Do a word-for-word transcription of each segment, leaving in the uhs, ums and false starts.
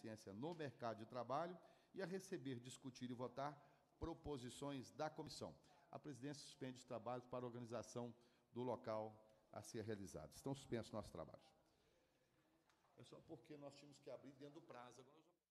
deficiência no mercado de trabalho e a receber, discutir e votar proposições da comissão. A presidência suspende os trabalhos para a organização do local a ser realizado. Estão suspensos nossos trabalhos. É só porque nós tínhamos que abrir dentro do prazo. Agora já...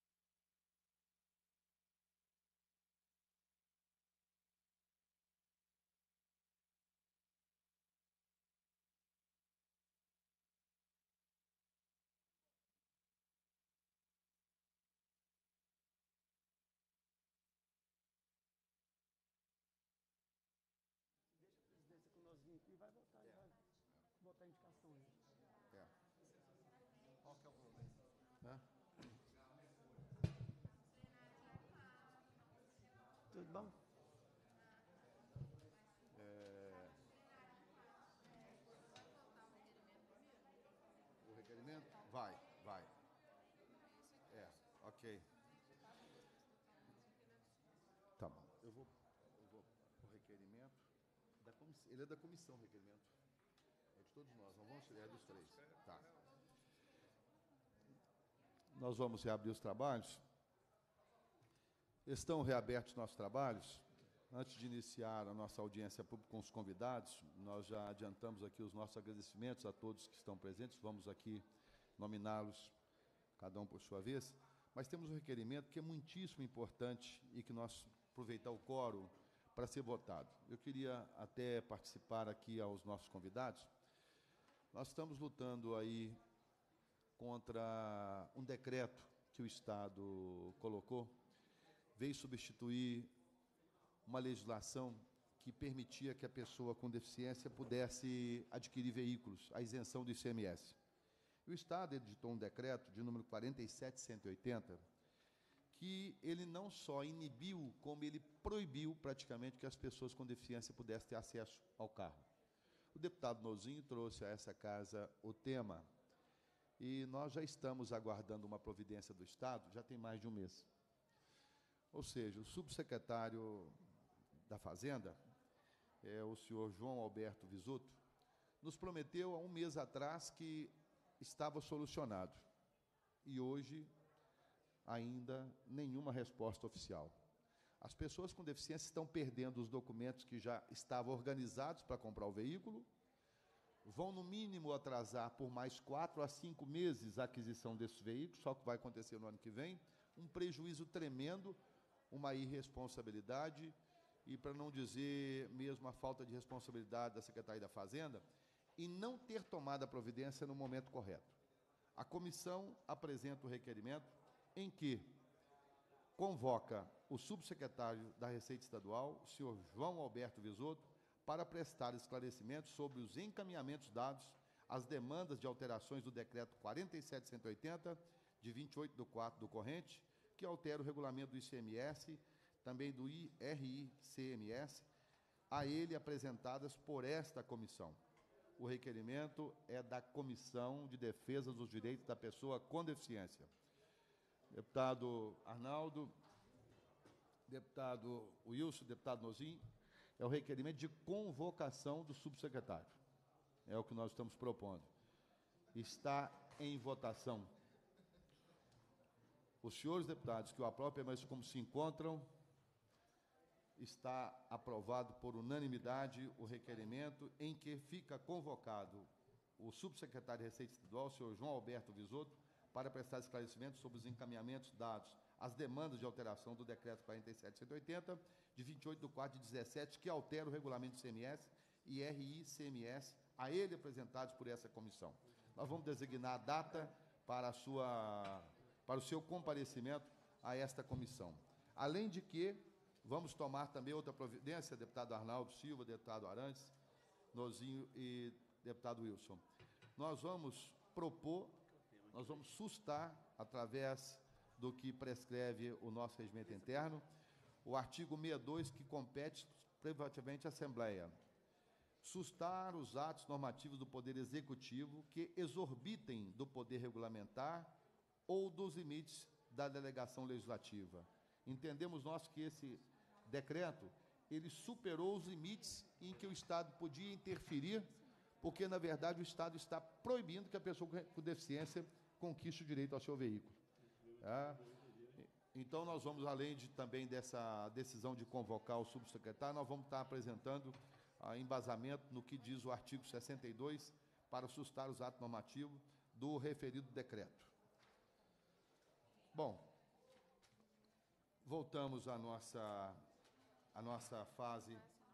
Deixa a presidência com nós aqui e vai votar, é. vai botar a indicação aí. É. Qual que é o problema? É? Tudo bom? É... O requerimento? Vai, vai. É, ok. Tá bom. Eu vou, eu vou o requerimento. Da comissão. Ele é da comissão, o requerimento. É de todos nós, não vamos tirar dos três. Tá. Nós vamos reabrir os trabalhos. Estão reabertos nossos trabalhos. Antes de iniciar a nossa audiência pública com os convidados, nós já adiantamos aqui os nossos agradecimentos a todos que estão presentes. Vamos aqui nominá-los, cada um por sua vez. Mas temos um requerimento que é muitíssimo importante e que nós aproveitar o quórum para ser votado. Eu queria até participar aqui aos nossos convidados. Nós estamos lutando aí contra um decreto que o Estado colocou, veio substituir uma legislação que permitia que a pessoa com deficiência pudesse adquirir veículos, a isenção do I C M S. E o Estado editou um decreto de número quarenta e sete mil cento e oitenta, que ele não só inibiu, como ele proibiu praticamente que as pessoas com deficiência pudessem ter acesso ao carro. O deputado Nozinho trouxe a essa casa o tema, e nós já estamos aguardando uma providência do Estado, já tem mais de um mês. Ou seja, o subsecretário da Fazenda, é, o senhor João Alberto Visuto, nos prometeu há um mês atrás que estava solucionado. E hoje, ainda nenhuma resposta oficial. As pessoas com deficiência estão perdendo os documentos que já estavam organizados para comprar o veículo, vão, no mínimo, atrasar por mais quatro a cinco meses a aquisição desses veículos, só que vai acontecer no ano que vem, um prejuízo tremendo, uma irresponsabilidade, e, para não dizer mesmo a falta de responsabilidade da Secretaria da Fazenda, e não ter tomado a providência no momento correto. A comissão apresenta o requerimento em que convoca o subsecretário da Receita Estadual, o senhor João Alberto Visuto, para prestar esclarecimentos sobre os encaminhamentos dados às demandas de alterações do decreto quarenta e sete mil cento e oitenta, de vinte e oito de quatro do corrente, que altera o regulamento do I C M S, também do I R I C M S, a ele apresentadas por esta comissão. O requerimento é da Comissão de Defesa dos Direitos da Pessoa com Deficiência. Deputado Arnaldo, deputado Wilson, deputado Nozinho, é o requerimento de convocação do subsecretário. É o que nós estamos propondo. Está em votação. Os senhores deputados que o aprovam, mas como se encontram, está aprovado por unanimidade o requerimento em que fica convocado o subsecretário de Receita Estadual, o senhor João Alberto Visuto, para prestar esclarecimentos sobre os encaminhamentos dados às demandas de alteração do decreto quarenta e sete mil cento e oitenta, de vinte e oito de quatro de dezessete, que altera o regulamento do I C M S e R I C M S, a ele apresentados por essa comissão. Nós vamos designar a data para, a sua, para o seu comparecimento a esta comissão. Além de que, vamos tomar também outra providência, deputado Arnaldo Silva, deputado Arantes, Nozinho e deputado Wilson. Nós vamos propor, nós vamos sustar, através do que prescreve o nosso regimento interno, o artigo sessenta e dois, que compete privativamente à Assembleia. Sustar os atos normativos do Poder Executivo que exorbitem do poder regulamentar ou dos limites da delegação legislativa. Entendemos nós que esse decreto, ele superou os limites em que o Estado podia interferir, porque, na verdade, o Estado está proibindo que a pessoa com deficiência conquiste o direito ao seu veículo. É. Então, nós vamos, além de, também dessa decisão de convocar o subsecretário, nós vamos estar apresentando ah, embasamento no que diz o artigo sessenta e dois para sustar os atos normativos do referido decreto. Bom, voltamos à nossa, à nossa fase.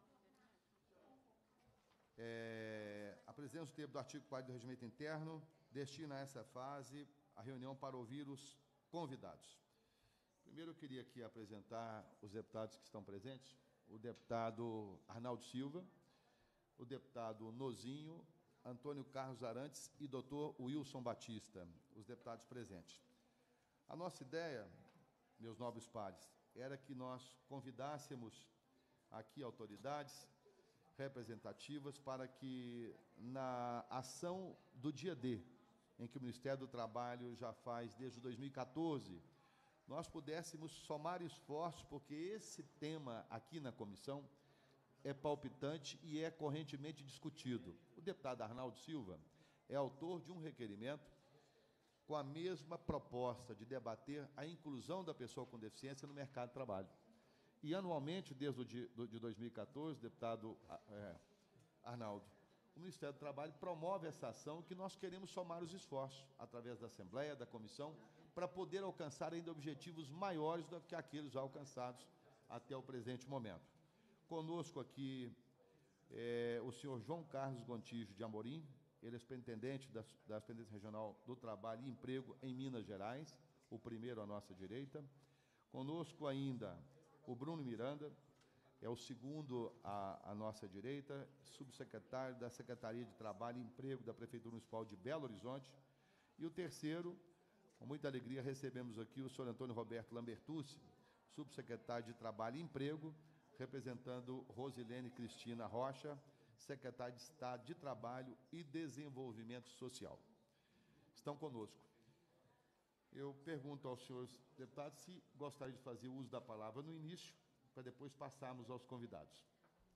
É, a presidência do tempo do artigo quarenta do Regimento Interno destina a essa fase a reunião para ouvir os convidados. Primeiro, eu queria aqui apresentar os deputados que estão presentes, o deputado Arnaldo Silva, o deputado Nozinho, Antônio Carlos Arantes e doutor Wilson Batista, os deputados presentes. A nossa ideia, meus nobres pares, era que nós convidássemos aqui autoridades representativas para que, na ação do dia D, em que o Ministério do Trabalho já faz desde dois mil e quatorze, nós pudéssemos somar esforços, porque esse tema aqui na comissão é palpitante e é correntemente discutido. O deputado Arnaldo Silva é autor de um requerimento com a mesma proposta de debater a inclusão da pessoa com deficiência no mercado de trabalho. E, anualmente, desde o de, de dois mil e quatorze, deputado é, Arnaldo, o Ministério do Trabalho promove essa ação que nós queremos somar os esforços, através da Assembleia, da Comissão, para poder alcançar ainda objetivos maiores do que aqueles já alcançados até o presente momento. Conosco aqui é o senhor João Carlos Gontijo de Amorim, ele é superintendente da, da Superintendência Regional do Trabalho e Emprego em Minas Gerais, o primeiro à nossa direita. Conosco ainda o Bruno Miranda, é o segundo à, à nossa direita, subsecretário da Secretaria de Trabalho e Emprego da Prefeitura Municipal de Belo Horizonte. E o terceiro, com muita alegria, recebemos aqui o senhor Antônio Roberto Lambertucci, subsecretário de Trabalho e Emprego, representando Rosilene Cristina Rocha, secretária de Estado de Trabalho e Desenvolvimento Social. Estão conosco. Eu pergunto aos senhores deputados se gostariam de fazer uso da palavra no início, para depois passarmos aos convidados.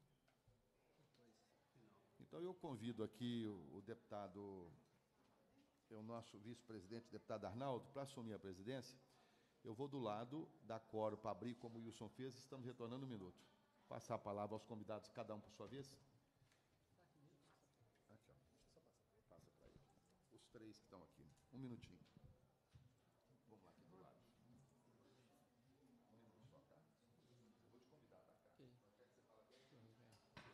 Então, eu convido aqui o, o deputado, é o nosso vice-presidente, deputado Arnaldo, para assumir a presidência. Eu vou do lado da quórum para abrir, como o Wilson fez, estamos retornando um minuto. Passar a palavra aos convidados, cada um por sua vez. Aqui, ó. Passa para ele. Os três que estão aqui. Um minutinho. Vamos lá, aqui do lado. Um minuto só, tá? Eu vou te convidar, tá, cara? Eu quero que você fale aqui.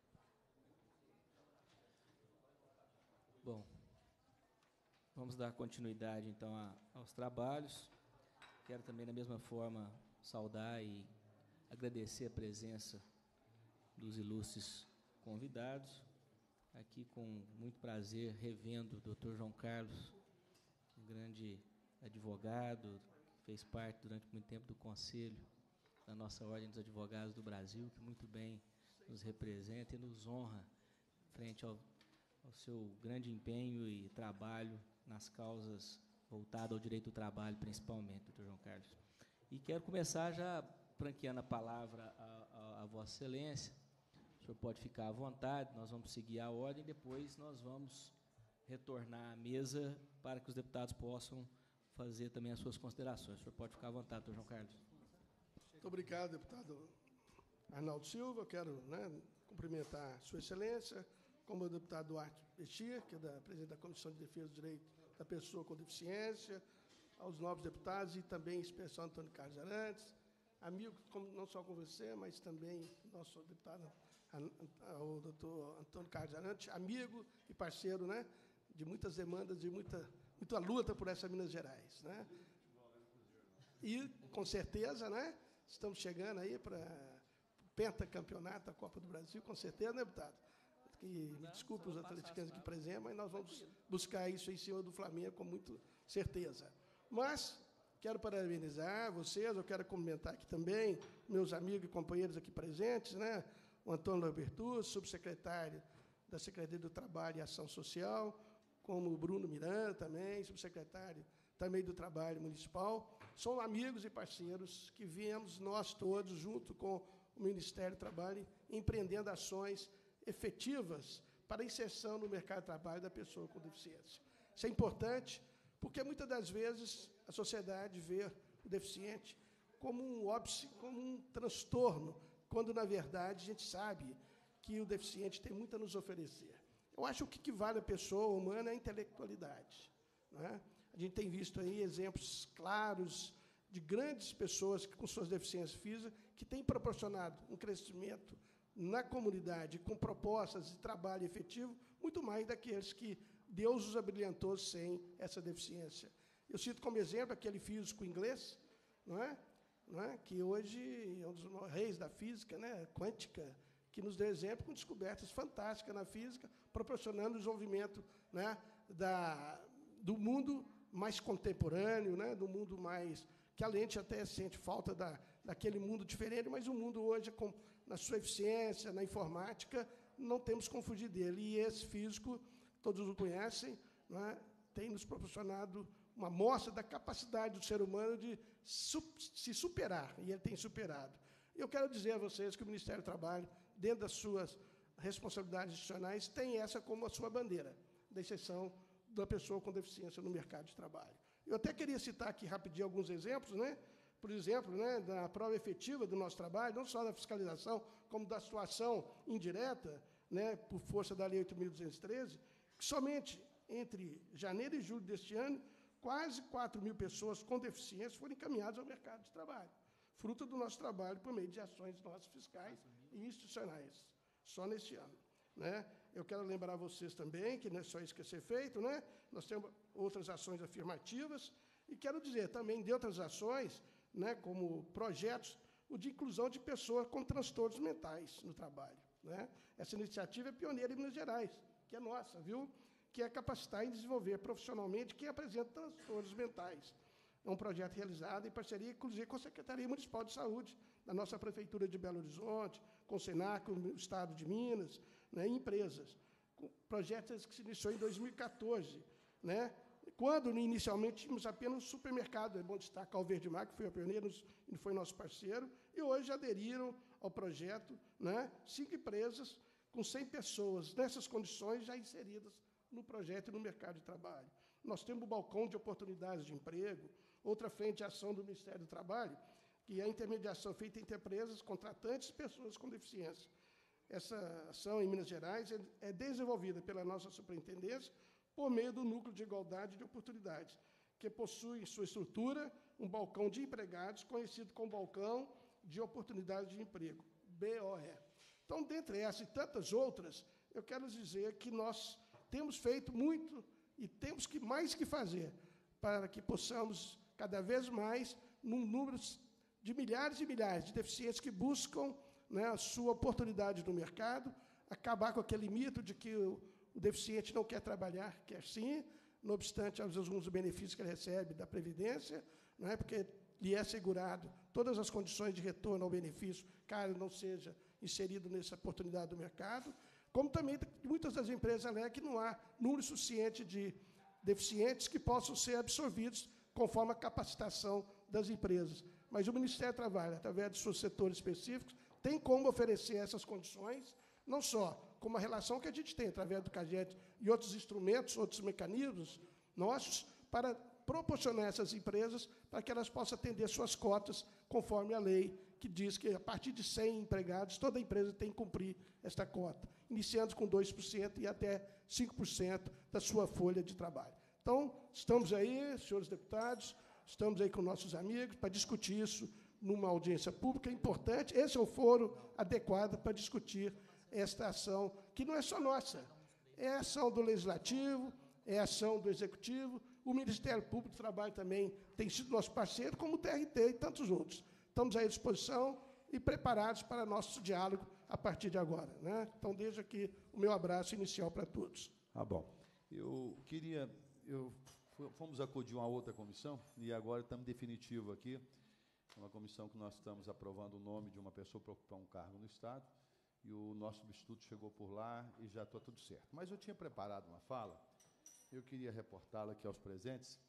Bom, vamos dar continuidade, então, a, aos trabalhos. Quero também, da mesma forma, saudar e agradecer a presença dos ilustres convidados. Aqui, com muito prazer, revendo o doutor João Carlos, um grande advogado, que fez parte durante muito tempo do Conselho da nossa Ordem dos Advogados do Brasil, que muito bem nos representa e nos honra frente ao, ao seu grande empenho e trabalho nas causas voltadas ao direito do trabalho, principalmente, doutor João Carlos. E quero começar já franqueando a palavra a, a, a Vossa Excelência. O senhor pode ficar à vontade, nós vamos seguir a ordem, depois nós vamos retornar à mesa para que os deputados possam fazer também as suas considerações. O senhor pode ficar à vontade, doutor João Carlos. Muito obrigado, deputado Arnaldo Silva. Eu quero, né, cumprimentar a Sua Excelência, como o deputado Duarte Bestia, que é da presidente da Comissão de Defesa do Direito da Pessoa com Deficiência, aos novos deputados e também, em especial, Antônio Carlos Arantes, amigo, não só com você, mas também nosso deputado, o doutor Antônio Carlos Arantes, amigo e parceiro, né, de muitas demandas e muita, muita luta por essa Minas Gerais, né? E, com certeza, né, estamos chegando aí para o pentacampeonato da Copa do Brasil, com certeza, né, deputado? Que, me desculpe os atleticanos aqui presentes, mas nós vamos buscar isso em cima do Flamengo com muita certeza. Mas quero parabenizar vocês, eu quero cumprimentar aqui também meus amigos e companheiros aqui presentes, né? O Antônio Lambertucci, subsecretário da Secretaria do Trabalho e Ação Social, como o Bruno Miranda também, subsecretário também do Trabalho Municipal. São amigos e parceiros que viemos nós todos, junto com o Ministério do Trabalho, empreendendo ações efetivas para a inserção no mercado de trabalho da pessoa com deficiência. Isso é importante, porque muitas das vezes a sociedade vê o deficiente como um óbice, como um transtorno, quando, na verdade, a gente sabe que o deficiente tem muito a nos oferecer. Eu acho que o que vale a pessoa humana é a intelectualidade. Não é? A gente tem visto aí exemplos claros de grandes pessoas com suas deficiências físicas que têm proporcionado um crescimento na comunidade com propostas de trabalho efetivo, muito mais daqueles que Deus os abrilhantou sem essa deficiência. Eu cito como exemplo aquele físico inglês, não é? Não é? Que hoje é um dos reis da física, né? Quântica, que nos deu exemplo com descobertas fantásticas na física, proporcionando o desenvolvimento, né, da, do mundo mais contemporâneo, né, do mundo mais... que a gente até sente falta da, daquele mundo diferente, mas o mundo hoje, com, na sua eficiência, na informática, não temos como fugir dele. E esse físico, todos o conhecem, né, tem nos proporcionado uma amostra da capacidade do ser humano de su se superar, e ele tem superado. Eu quero dizer a vocês que o Ministério do Trabalho, dentro das suas responsabilidades institucionais, tem essa como a sua bandeira, da exceção da pessoa com deficiência no mercado de trabalho. Eu até queria citar aqui rapidinho alguns exemplos, né? Por exemplo, né, da prova efetiva do nosso trabalho, não só da fiscalização, como da situação indireta, né, por força da Lei oito mil duzentos e treze, que somente entre janeiro e julho deste ano, quase quatro mil pessoas com deficiência foram encaminhadas ao mercado de trabalho, fruto do nosso trabalho por meio de ações nossas fiscais e institucionais, só neste ano. Né? Eu quero lembrar a vocês também que não é só isso que é ser feito, né? Nós temos outras ações afirmativas, e quero dizer também de outras ações, né, como projetos de inclusão de pessoas com transtornos mentais no trabalho. Né? Essa iniciativa é pioneira em Minas Gerais, que é nossa, viu? Que é capacitar e desenvolver profissionalmente quem apresenta transtornos mentais. É um projeto realizado em parceria, inclusive, com a Secretaria Municipal de Saúde, da nossa Prefeitura de Belo Horizonte, com o Senac, com o Estado de Minas, né, e empresas. Com projetos que se iniciou em dois mil e quatorze, né, quando, inicialmente, tínhamos apenas um supermercado, é bom destacar o Verde Mar, que foi a pioneira e foi nosso parceiro, e hoje aderiram ao projeto, né, cinco empresas com cem pessoas, nessas condições, já inseridas no projeto e no mercado de trabalho. Nós temos o balcão de oportunidades de emprego, outra frente de ação do Ministério do Trabalho, que é a intermediação feita entre empresas, contratantes e pessoas com deficiência. Essa ação, em Minas Gerais, é desenvolvida pela nossa superintendência por meio do Núcleo de Igualdade de Oportunidades, que possui em sua estrutura um balcão de empregados, conhecido como Balcão de Oportunidades de Emprego, B O E. Então, dentre essas e tantas outras, eu quero dizer que nós temos feito muito e temos que mais que fazer para que possamos, cada vez mais, num número de milhares e milhares de deficientes que buscam, né, a sua oportunidade no mercado, acabar com aquele mito de que o, o deficiente não quer trabalhar, quer sim, não obstante alguns benefícios que ele recebe da Previdência, não é, porque lhe é assegurado todas as condições de retorno ao benefício, caso não seja inserido nessa oportunidade do mercado, como também muitas das empresas alegam que não há número suficiente de deficientes que possam ser absorvidos conforme a capacitação das empresas. Mas o Ministério do Trabalho, através de seus setores específicos, tem como oferecer essas condições, não só como a relação que a gente tem através do CAGED e outros instrumentos, outros mecanismos nossos, para proporcionar a essas empresas para que elas possam atender suas cotas, conforme a lei, que diz que, a partir de cem empregados, toda empresa tem que cumprir esta cota, iniciando com dois por cento e até cinco por cento da sua folha de trabalho. Então, estamos aí, senhores deputados, estamos aí com nossos amigos para discutir isso numa audiência pública importante. Esse é o foro adequado para discutir esta ação, que não é só nossa, é a ação do Legislativo, é a ação do Executivo, o Ministério Público do Trabalho também tem sido nosso parceiro, como o T R T e tantos outros. Estamos à disposição e preparados para nosso diálogo a partir de agora. Né? Então, deixo aqui o meu abraço inicial para todos. Ah, bom. Eu queria... Eu, fomos acudir uma outra comissão, e agora estamos definitivo aqui, uma comissão que nós estamos aprovando o nome de uma pessoa para ocupar um cargo no Estado, e o nosso substituto chegou por lá e já está tudo certo. Mas eu tinha preparado uma fala, eu queria reportá-la aqui aos presentes,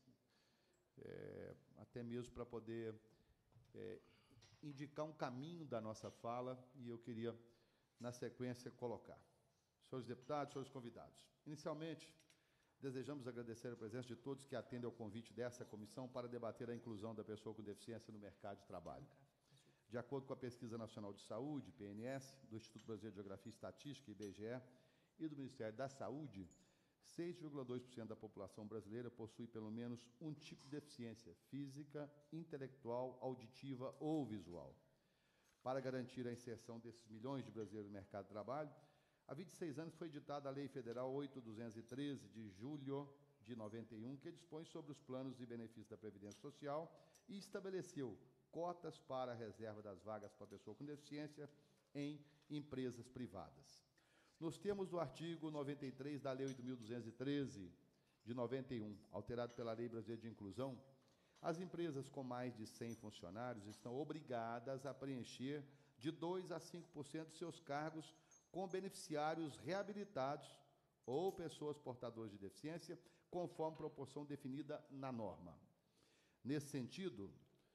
é, até mesmo para poder é, indicar um caminho da nossa fala, e eu queria, na sequência, colocar. Senhores deputados, senhores convidados, inicialmente, Desejamos agradecer a presença de todos que atendem ao convite dessa comissão para debater a inclusão da pessoa com deficiência no mercado de trabalho. De acordo com a Pesquisa Nacional de Saúde, P N S, do Instituto Brasileiro de Geografia e Estatística, I B G E, e do Ministério da Saúde, seis vírgula dois por cento da população brasileira possui pelo menos um tipo de deficiência física, intelectual, auditiva ou visual. Para garantir a inserção desses milhões de brasileiros no mercado de trabalho, há vinte e seis anos foi editada a Lei Federal oito mil duzentos e treze, de julho de noventa e um, que dispõe sobre os planos e benefícios da Previdência Social e estabeleceu cotas para a reserva das vagas para pessoa com deficiência em empresas privadas. Nos termos do artigo noventa e três da Lei oito mil duzentos e treze, de noventa e um, alterado pela Lei Brasileira de Inclusão, as empresas com mais de cem funcionários estão obrigadas a preencher de dois a cinco por cento de seus cargos com beneficiários reabilitados ou pessoas portadoras de deficiência, conforme proporção definida na norma. Nesse sentido,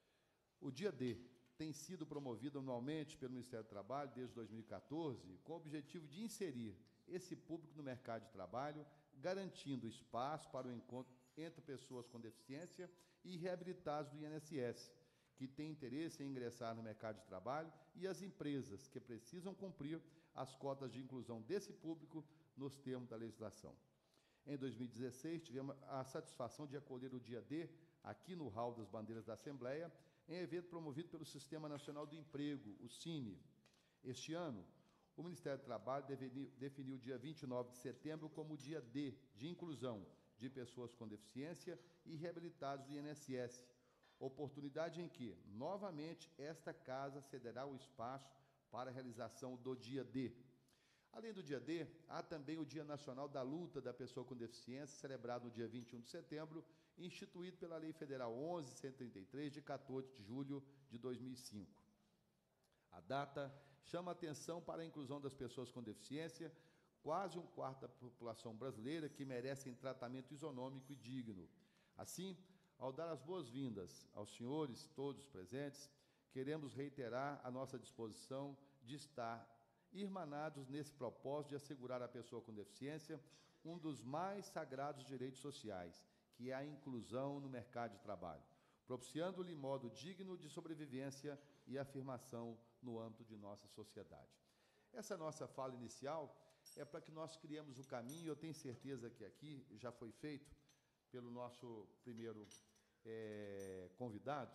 o Dia D tem sido promovido anualmente pelo Ministério do Trabalho desde dois mil e quatorze, com o objetivo de inserir esse público no mercado de trabalho, garantindo espaço para o encontro entre pessoas com deficiência e reabilitados do I N S S, que têm interesse em ingressar no mercado de trabalho, e as empresas que precisam cumprir as cotas de inclusão desse público nos termos da legislação. Em dois mil e dezesseis, tivemos a satisfação de acolher o Dia D aqui no Hall das Bandeiras da Assembleia, em evento promovido pelo Sistema Nacional do Emprego, o Cine. Este ano, o Ministério do Trabalho definiu, definiu o dia vinte e nove de setembro como o Dia D, de inclusão de pessoas com deficiência e reabilitados do I N S S, oportunidade em que, novamente, esta casa cederá o espaço para a realização do Dia D. Além do Dia D, há também o Dia Nacional da Luta da Pessoa com Deficiência, celebrado no dia vinte e um de setembro, instituído pela Lei Federal onze mil cento e trinta e três, de quatorze de julho de dois mil e cinco. A data chama a atenção para a inclusão das pessoas com deficiência, quase um quarto da população brasileira que merecem tratamento isonômico e digno. Assim, ao dar as boas-vindas aos senhores, todos presentes, queremos reiterar a nossa disposição de estar irmanados nesse propósito de assegurar à pessoa com deficiência um dos mais sagrados direitos sociais, que é a inclusão no mercado de trabalho, propiciando-lhe modo digno de sobrevivência e afirmação no âmbito de nossa sociedade. Essa nossa fala inicial é para que nós criemos o caminho, eu tenho certeza que aqui já foi feito pelo nosso primeiro é, convidado.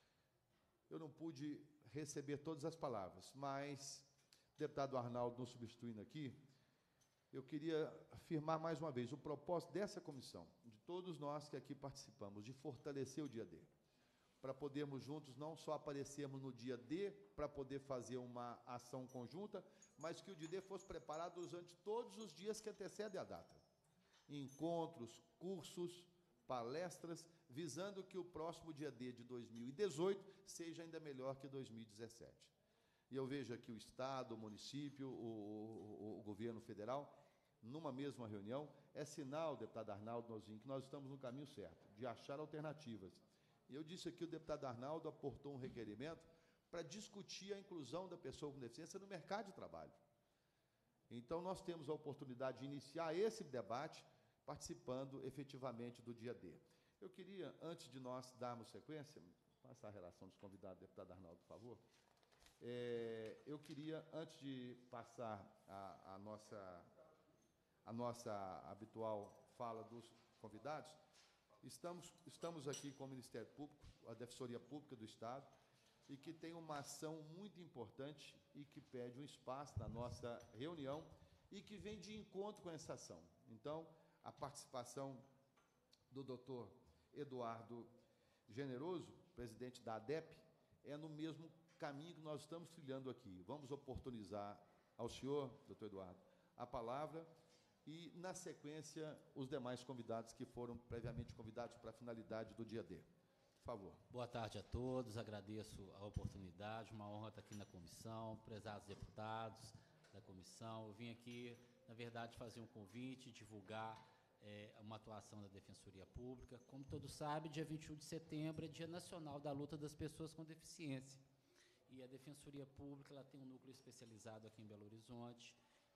Eu não pude receber todas as palavras, mas o deputado Arnaldo nos substituindo aqui, eu queria afirmar mais uma vez o propósito dessa comissão, de todos nós que aqui participamos, de fortalecer o Dia D, para podermos juntos não só aparecermos no Dia D, para poder fazer uma ação conjunta, mas que o Dia D fosse preparado durante todos os dias que antecedem a data. Encontros, cursos, palestras, visando que o próximo Dia D de dois mil e dezoito seja ainda melhor que dois mil e dezessete. E eu vejo aqui o Estado, o município, o, o, o governo federal, numa mesma reunião. É sinal, deputado Arnaldo Nozinho, que nós estamos no caminho certo, de achar alternativas. E eu disse aqui, o deputado Arnaldo aportou um requerimento para discutir a inclusão da pessoa com deficiência no mercado de trabalho. Então, nós temos a oportunidade de iniciar esse debate participando efetivamente do Dia D. Eu queria, antes de nós darmos sequência, passar a relação dos convidados, deputado Arnaldo, por favor. É, eu queria, antes de passar a, a, nossa, a nossa habitual fala dos convidados, estamos, estamos aqui com o Ministério Público, a Defensoria Pública do Estado, e que tem uma ação muito importante e que pede um espaço na nossa reunião e que vem de encontro com essa ação. Então, a participação do doutor Eduardo Generoso, presidente da A D E P, é no mesmo caminho que nós estamos trilhando aqui. Vamos oportunizar ao senhor, doutor Eduardo, a palavra e, na sequência, os demais convidados que foram previamente convidados para a finalidade do Dia D. Por favor. Boa tarde a todos, agradeço a oportunidade, uma honra estar aqui na comissão, prezados deputados da comissão. Eu vim aqui, na verdade, fazer um convite, divulgar é, uma atuação da Defensoria Pública. Como todos sabem, dia vinte e um de setembro é Dia Nacional da Luta das Pessoas com Deficiência. E a Defensoria Pública ela tem um núcleo especializado aqui em Belo Horizonte,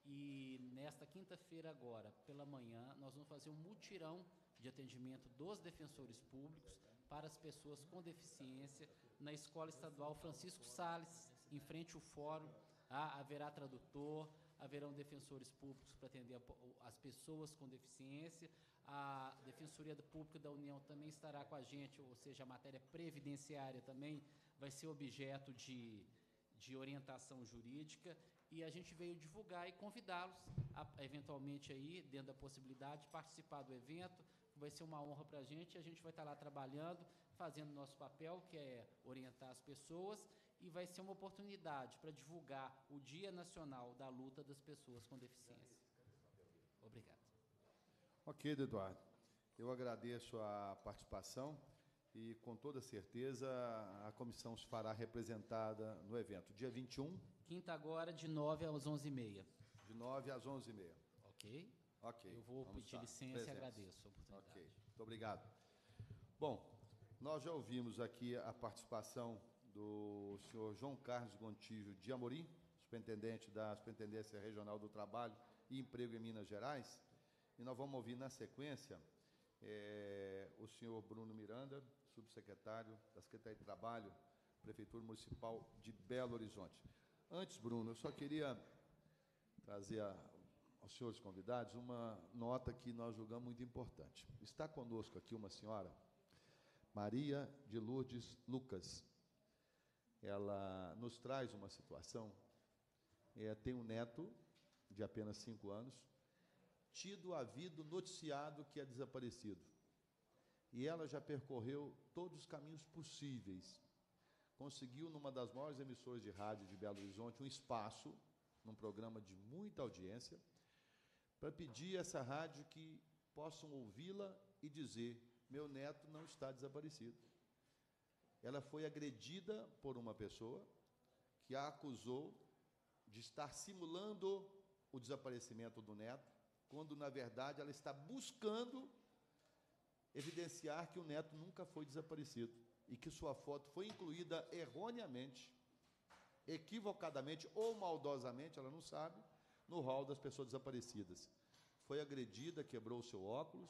E nesta quinta-feira agora, pela manhã, nós vamos fazer um mutirão de atendimento dos defensores públicos para as pessoas com deficiência na Escola Estadual Francisco Salles, em frente ao fórum. Ah, haverá tradutor, haverão defensores públicos para atender a, as pessoas com deficiência. A Defensoria Pública da União também estará com a gente, ou seja, a matéria previdenciária também vai ser objeto de, de orientação jurídica. E a gente veio divulgar e convidá-los, a, eventualmente, aí, dentro da possibilidade, de participar do evento. Vai ser uma honra para a gente, a gente vai estar lá trabalhando, fazendo nosso papel, que é orientar as pessoas, e vai ser uma oportunidade para divulgar o Dia Nacional da Luta das Pessoas com Deficiência. Obrigado. Ok, Eduardo. Eu agradeço a participação e, com toda certeza, a comissão se fará representada no evento. Dia vinte e um? Quinta agora, de nove às onze e meia. De nove às onze e meia. Ok? Ok. Eu vou Vamos pedir estar licença presentes. e agradeço a oportunidade. Ok, muito obrigado. Bom, nós já ouvimos aqui a participação do senhor João Carlos Gontijo de Amorim, superintendente da Superintendência Regional do Trabalho e Emprego em Minas Gerais, e nós vamos ouvir na sequência é, o senhor Bruno Miranda, subsecretário da Secretaria de Trabalho, Prefeitura Municipal de Belo Horizonte. Antes, Bruno, eu só queria trazer a, aos senhores convidados uma nota que nós julgamos muito importante. Está conosco aqui uma senhora, Maria de Lourdes Lucas. Ela nos traz uma situação, é, tem um neto de apenas cinco anos, tido havido noticiado que é desaparecido. E ela já percorreu todos os caminhos possíveis. Conseguiu, numa das maiores emissoras de rádio de Belo Horizonte, um espaço, num programa de muita audiência, para pedir a essa rádio que possam ouvi-la e dizer: meu neto não está desaparecido. Ela foi agredida por uma pessoa que a acusou de estar simulando o desaparecimento do neto, quando, na verdade, ela está buscando evidenciar que o neto nunca foi desaparecido e que sua foto foi incluída erroneamente, equivocadamente ou maldosamente, ela não sabe, no rol das pessoas desaparecidas. Foi agredida, quebrou o seu óculos,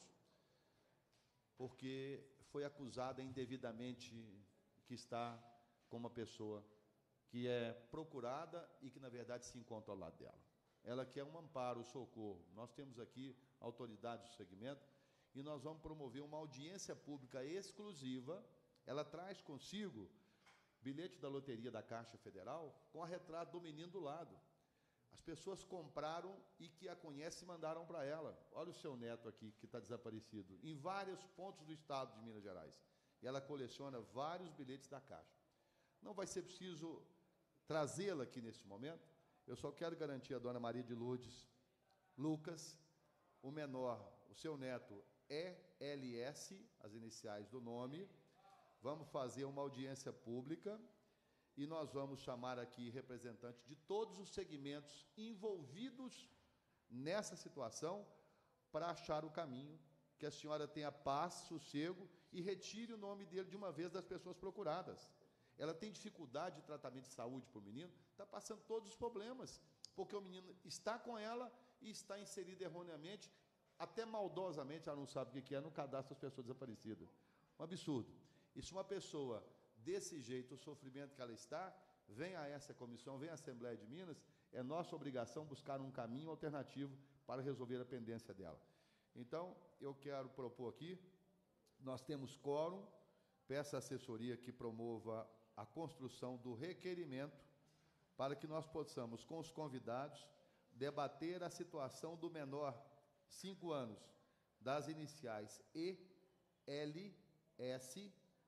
porque foi acusada indevidamente que está com uma pessoa que é procurada e que, na verdade, se encontra ao lado dela. Ela quer um amparo, um socorro. Nós temos aqui autoridades do segmento e nós vamos promover uma audiência pública exclusiva. Ela traz consigo bilhete da loteria da Caixa Federal com a retrato do menino do lado. As pessoas compraram e que a conhecem mandaram para ela. Olha o seu neto aqui, que está desaparecido, em vários pontos do estado de Minas Gerais. E ela coleciona vários bilhetes da Caixa. Não vai ser preciso trazê-la aqui nesse momento. Eu só quero garantir a dona Maria de Lourdes Lucas, o menor, o seu neto, E L S, as iniciais do nome. Vamos fazer uma audiência pública e nós vamos chamar aqui representantes de todos os segmentos envolvidos nessa situação para achar o caminho, que a senhora tenha paz, sossego e retire o nome dele de uma vez das pessoas procuradas. Ela tem dificuldade de tratamento de saúde para o menino, está passando todos os problemas, porque o menino está com ela e está inserido erroneamente, até maldosamente, ela não sabe o que é, no cadastro das pessoas desaparecidas. Um absurdo. E se uma pessoa desse jeito, o sofrimento que ela está, vem a essa comissão, vem à Assembleia de Minas, é nossa obrigação buscar um caminho alternativo para resolver a pendência dela. Então, eu quero propor aqui, nós temos quórum, peço à assessoria que promova a construção do requerimento para que nós possamos, com os convidados, debater a situação do menor, cinco anos, das iniciais E L S,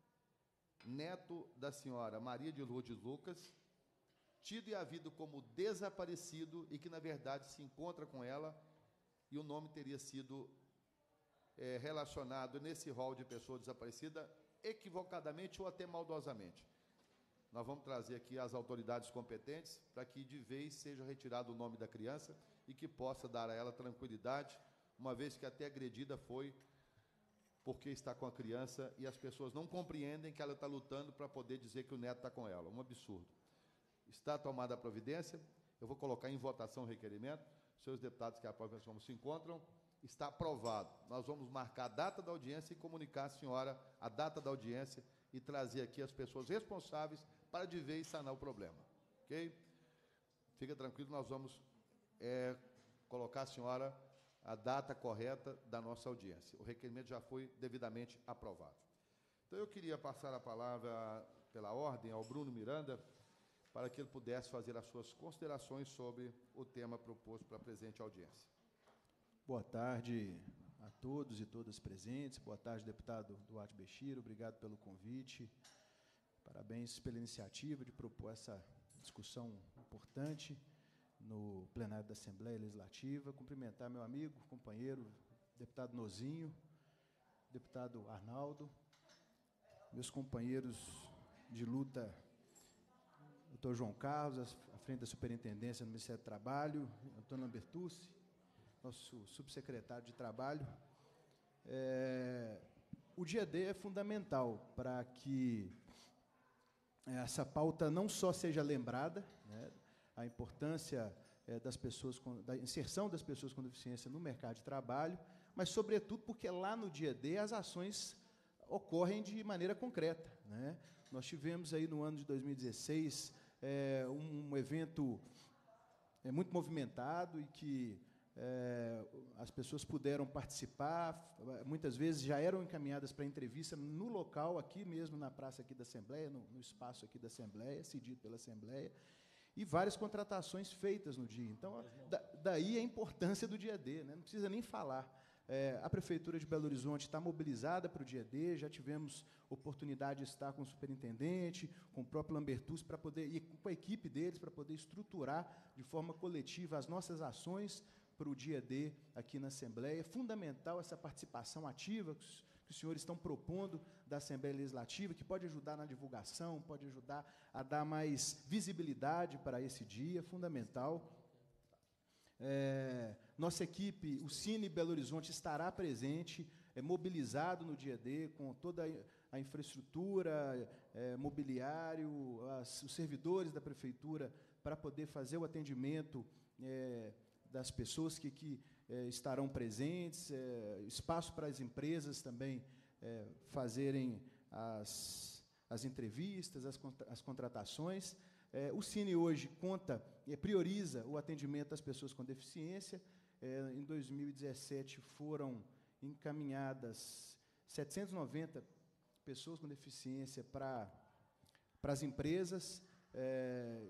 neto da senhora Maria de Lourdes Lucas, tido e havido como desaparecido e que, na verdade, se encontra com ela e o nome teria sido é, relacionado nesse rol de pessoa desaparecida equivocadamente ou até maldosamente. Nós vamos trazer aqui as autoridades competentes para que de vez seja retirado o nome da criança e que possa dar a ela tranquilidade, uma vez que até agredida foi porque está com a criança e as pessoas não compreendem que ela está lutando para poder dizer que o neto está com ela. Um absurdo. Está tomada a providência, eu vou colocar em votação o requerimento. seus deputados que apoiam que nós se encontram, está aprovado. Nós vamos marcar a data da audiência e comunicar à senhora a data da audiência e trazer aqui as pessoas responsáveis para de vez sanar o problema. Ok? Fica tranquilo, nós vamos é, colocar a senhora a data correta da nossa audiência. O requerimento já foi devidamente aprovado. Então, eu queria passar a palavra, pela ordem, ao Bruno Miranda, para que ele pudesse fazer as suas considerações sobre o tema proposto para a presente audiência. Boa tarde a todos e todas presentes. Boa tarde, deputado Duarte Bechir. Obrigado pelo convite. Parabéns pela iniciativa de propor essa discussão importante no plenário da Assembleia Legislativa. Cumprimentar meu amigo, companheiro, deputado Nozinho, deputado Arnaldo, meus companheiros de luta, doutor João Carlos, à frente da Superintendência do Ministério do Trabalho, Antônio Lambertucci, nosso subsecretário de Trabalho. É, o dia D é fundamental para que essa pauta não só seja lembrada, né, a importância é, das pessoas com, da inserção das pessoas com deficiência no mercado de trabalho, mas, sobretudo, porque lá no dia D as ações ocorrem de maneira concreta, né? Nós tivemos aí no ano de dois mil e dezesseis é, um, um evento é, muito movimentado e que é, as pessoas puderam participar, muitas vezes já eram encaminhadas para entrevista no local, aqui mesmo na praça aqui da Assembleia, no, no espaço aqui da Assembleia, cedido pela Assembleia, e várias contratações feitas no dia. Então, da, daí a importância do dia D, né? Não precisa nem falar. É, a Prefeitura de Belo Horizonte está mobilizada para o dia D, já tivemos oportunidade de estar com o superintendente, com o próprio Lambertucci, para poder, e com a equipe deles, para poder estruturar de forma coletiva as nossas ações para o dia D aqui na Assembleia. É fundamental essa participação ativa que os, que os senhores estão propondo da Assembleia Legislativa, que pode ajudar na divulgação, pode ajudar a dar mais visibilidade para esse dia, fundamental. É, nossa equipe, o Cine Belo Horizonte, estará presente, é, mobilizado no dia D, com toda a infraestrutura, é, mobiliário, as, os servidores da Prefeitura, para poder fazer o atendimento é, das pessoas que, que é, estarão presentes, é, espaço para as empresas também é, fazerem as, as entrevistas, as, as contratações. É, o Cine hoje conta, é, prioriza o atendimento às pessoas com deficiência. É, em dois mil e dezessete foram encaminhadas setecentas e noventa pessoas com deficiência para para as empresas, é,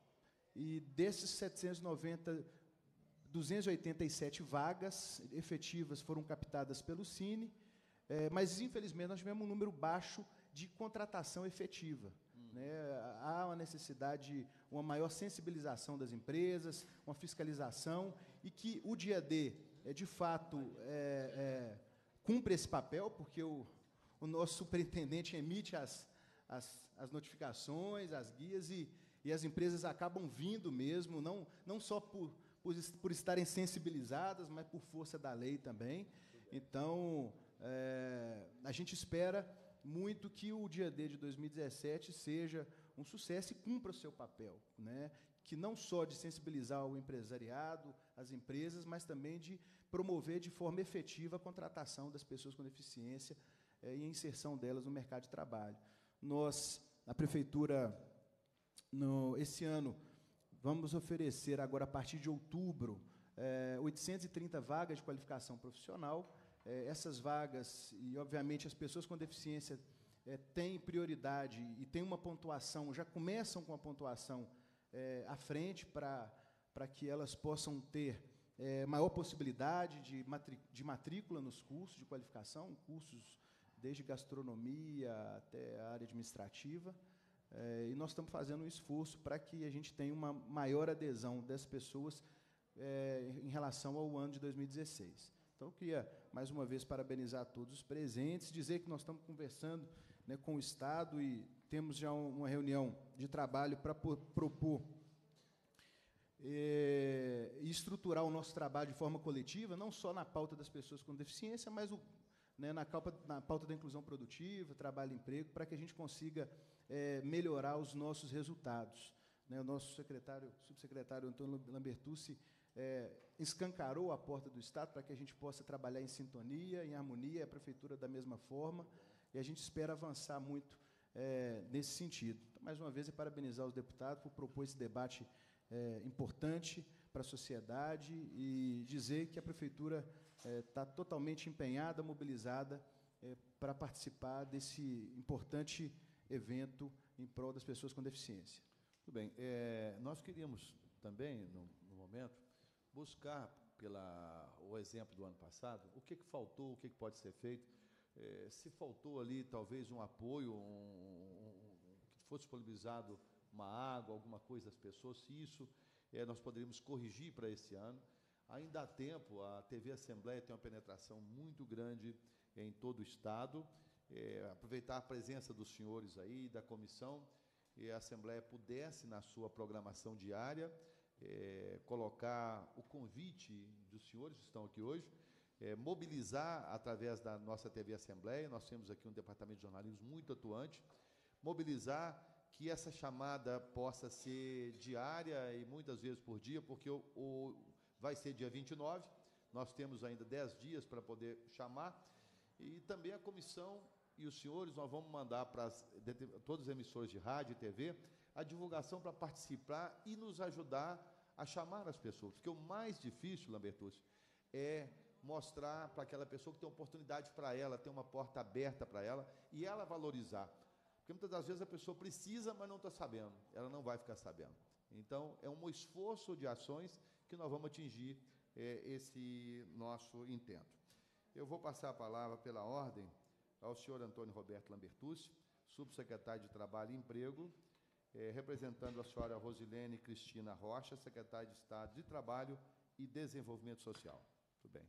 e desses setecentas e noventa, duzentas e oitenta e sete vagas efetivas foram captadas pelo Cine, é, mas, infelizmente, nós tivemos um número baixo de contratação efetiva. Né? Há uma necessidade, uma maior sensibilização das empresas, uma fiscalização, e que o dia D, é, de fato, é, é, cumpre esse papel, porque o, o nosso superintendente emite as, as, as notificações, as guias, e, e as empresas acabam vindo mesmo, não, não só por, por, por estarem sensibilizadas, mas por força da lei também. Então, é, a gente espera muito que o dia D de dois mil e dezessete seja um sucesso e cumpra o seu papel, né? Que não só de sensibilizar o empresariado, as empresas, mas também de promover de forma efetiva a contratação das pessoas com deficiência eh, e a inserção delas no mercado de trabalho. Nós, a Prefeitura, no, esse ano, vamos oferecer agora, a partir de outubro, eh, oitocentas e trinta vagas de qualificação profissional. É, essas vagas, e obviamente as pessoas com deficiência é, têm prioridade e têm uma pontuação, já começam com a pontuação é, à frente para para que elas possam ter é, maior possibilidade de, matri, de matrícula nos cursos de qualificação, cursos desde gastronomia até a área administrativa, é, e nós estamos fazendo um esforço para que a gente tenha uma maior adesão das pessoas é, em relação ao ano de dois mil e dezesseis. Então, eu queria, mais uma vez, parabenizar todos os presentes, dizer que nós estamos conversando, né, com o Estado e temos já um, uma reunião de trabalho para propor é, e estruturar o nosso trabalho de forma coletiva, não só na pauta das pessoas com deficiência, mas o, né, na, pauta, na pauta da inclusão produtiva, trabalho e emprego, para que a gente consiga é, melhorar os nossos resultados. Né, o nosso secretário, subsecretário Antônio Lambertucci, é, escancarou a porta do Estado para que a gente possa trabalhar em sintonia, em harmonia, a Prefeitura da mesma forma, e a gente espera avançar muito é, nesse sentido. Então, mais uma vez, é parabenizar os deputados por propor esse debate é, importante para a sociedade e dizer que a Prefeitura está é, totalmente empenhada, mobilizada é, para participar desse importante evento em prol das pessoas com deficiência. Tudo bem. É, nós queríamos também, no, no momento, buscar, pela, o exemplo do ano passado, o que, que faltou, o que, que pode ser feito. É, se faltou ali, talvez, um apoio, um, um, que fosse disponibilizado uma água, alguma coisa às pessoas, se isso é, nós poderíamos corrigir para esse ano. Ainda há tempo, a T V Assembleia tem uma penetração muito grande em todo o Estado. É, aproveitar a presença dos senhores aí, da comissão, e a Assembleia pudesse, na sua programação diária, é, colocar o convite dos senhores que estão aqui hoje, é, mobilizar através da nossa T V Assembleia, nós temos aqui um departamento de jornalismo muito atuante, mobilizar que essa chamada possa ser diária e muitas vezes por dia, porque o, o, vai ser dia vinte e nove, nós temos ainda dez dias para poder chamar, e também a comissão e os senhores, nós vamos mandar para as, todos os emissores de rádio e T V a divulgação para participar e nos ajudar a chamar as pessoas, porque o mais difícil, Lambertucci, é mostrar para aquela pessoa que tem oportunidade para ela, tem uma porta aberta para ela, e ela valorizar. Porque muitas das vezes a pessoa precisa, mas não está sabendo, ela não vai ficar sabendo. Então, é um esforço de ações que nós vamos atingir é, esse nosso intento. Eu vou passar a palavra pela ordem ao senhor Antônio Roberto Lambertucci, subsecretário de Trabalho e Emprego, eh, representando a senhora Rosilene Cristina Rocha, secretária de Estado de Trabalho e Desenvolvimento Social. Tudo bem.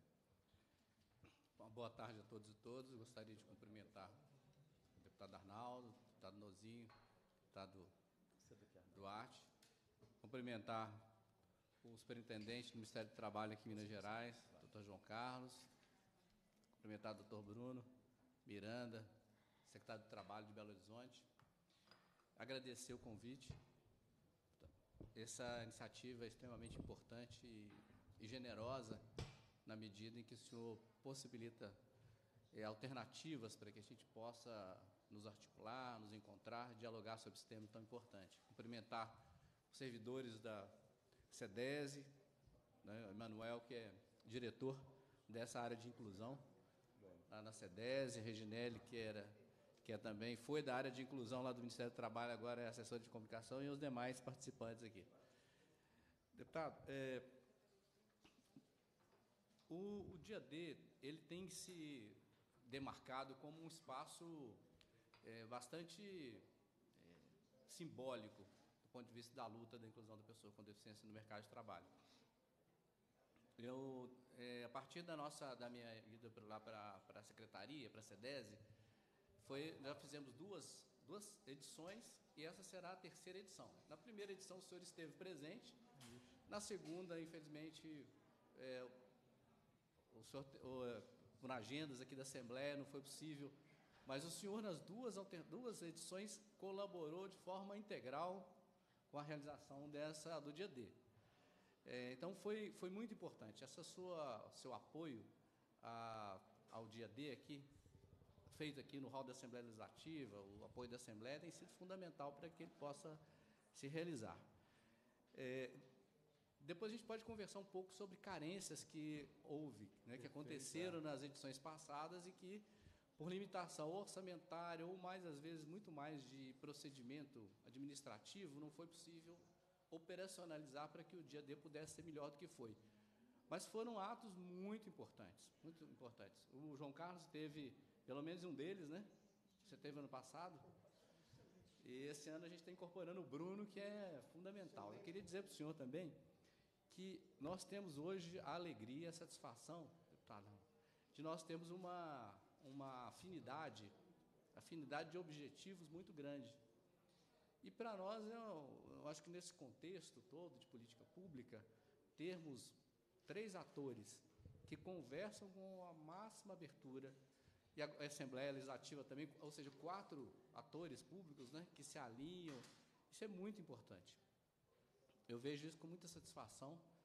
Bom, boa tarde a todos e todas. Eu gostaria de cumprimentar o deputado Arnaldo, o deputado Nozinho, o deputado Duarte, cumprimentar o superintendente do Ministério do Trabalho aqui em Minas Gerais, doutor João Carlos, cumprimentar o doutor Bruno Miranda, secretário de Trabalho de Belo Horizonte, agradecer o convite. Essa iniciativa é extremamente importante e, e generosa, na medida em que o senhor possibilita é, alternativas para que a gente possa nos articular, nos encontrar, dialogar sobre esse tema tão importante. Cumprimentar os servidores da SEDESE, né, Emanuel, que é diretor dessa área de inclusão, lá na SEDESE, Reginelli, que, era, que é também foi da área de inclusão lá do Ministério do Trabalho, agora é assessor de comunicação, e os demais participantes aqui. Deputado, é, o, o dia D, ele tem se demarcado como um espaço é, bastante é, simbólico do ponto de vista da luta da inclusão da pessoa com deficiência no mercado de trabalho. Eu, é, a partir da nossa, da minha ida para lá para a secretaria, para a SEDESE, foi, nós fizemos duas, duas edições e essa será a terceira edição. Na primeira edição o senhor esteve presente, na segunda, infelizmente, é, o senhor, o, por agendas aqui da Assembleia não foi possível, mas o senhor nas duas, alter, duas edições colaborou de forma integral com a realização dessa, do dia D. É, então, foi, foi muito importante. Essa sua, seu apoio a, ao dia D aqui, feito aqui no hall da Assembleia Legislativa, o apoio da Assembleia tem sido fundamental para que ele possa se realizar. É, depois a gente pode conversar um pouco sobre carências que houve, né, que aconteceram nas edições passadas e que, por limitação orçamentária ou, mais às vezes, muito mais de procedimento administrativo, não foi possível operacionalizar para que o dia D pudesse ser melhor do que foi. Mas foram atos muito importantes, muito importantes. O João Carlos teve, pelo menos um deles, né? Você teve ano passado. E esse ano a gente está incorporando o Bruno, que é fundamental. Eu queria dizer para o senhor também que nós temos hoje a alegria e a satisfação, deputado, de nós termos uma, uma afinidade, afinidade de objetivos muito grande. E para nós, eu, eu acho que nesse contexto todo de política pública, termos três atores que conversam com a máxima abertura, e a Assembleia Legislativa também, ou seja, quatro atores públicos, né, que se alinham, isso é muito importante. Eu vejo isso com muita satisfação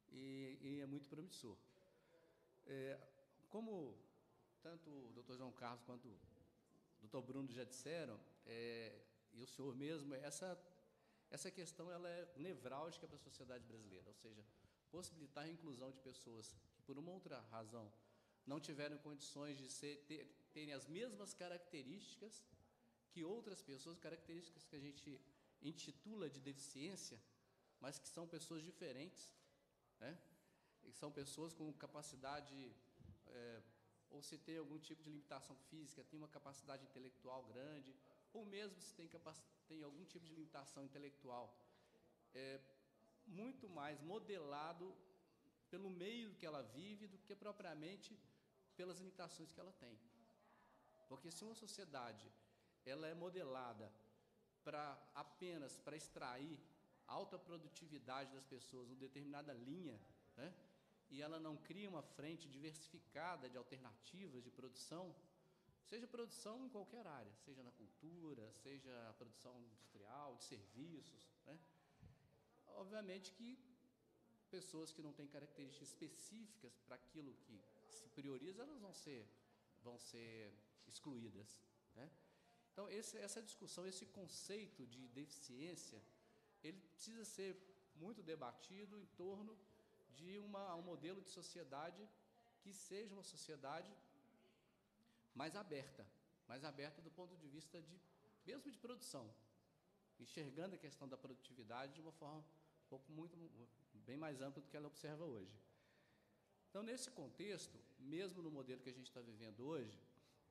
e, e é muito promissor. É, como tanto o doutor João Carlos quanto o doutor Bruno já disseram, é, e o senhor mesmo, essa, essa questão ela é nevrálgica para a sociedade brasileira, ou seja, possibilitar a inclusão de pessoas que, por uma outra razão, não tiveram condições de ser, ter, terem as mesmas características que outras pessoas, características que a gente intitula de deficiência, mas que são pessoas diferentes, né? E são pessoas com capacidade, é, ou se tem algum tipo de limitação física, tem uma capacidade intelectual grande, ou mesmo se tem, tem algum tipo de limitação intelectual, é, muito mais modelado pelo meio que ela vive do que propriamente pelas limitações que ela tem. Porque se uma sociedade ela é modelada para apenas para extrair alta produtividade das pessoas em determinada linha, né, e ela não cria uma frente diversificada de alternativas de produção, seja produção em qualquer área, seja na cultura, seja a produção industrial, de serviços, né, obviamente que pessoas que não têm características específicas para aquilo que se prioriza, elas vão ser, vão ser excluídas, né? Então, esse, essa discussão, esse conceito de deficiência, ele precisa ser muito debatido em torno de uma, um modelo de sociedade que seja uma sociedade mais aberta, mais aberta do ponto de vista de, mesmo de produção, enxergando a questão da produtividade de uma forma um pouco muito, bem mais ampla do que ela observa hoje. Então, nesse contexto, mesmo no modelo que a gente está vivendo hoje,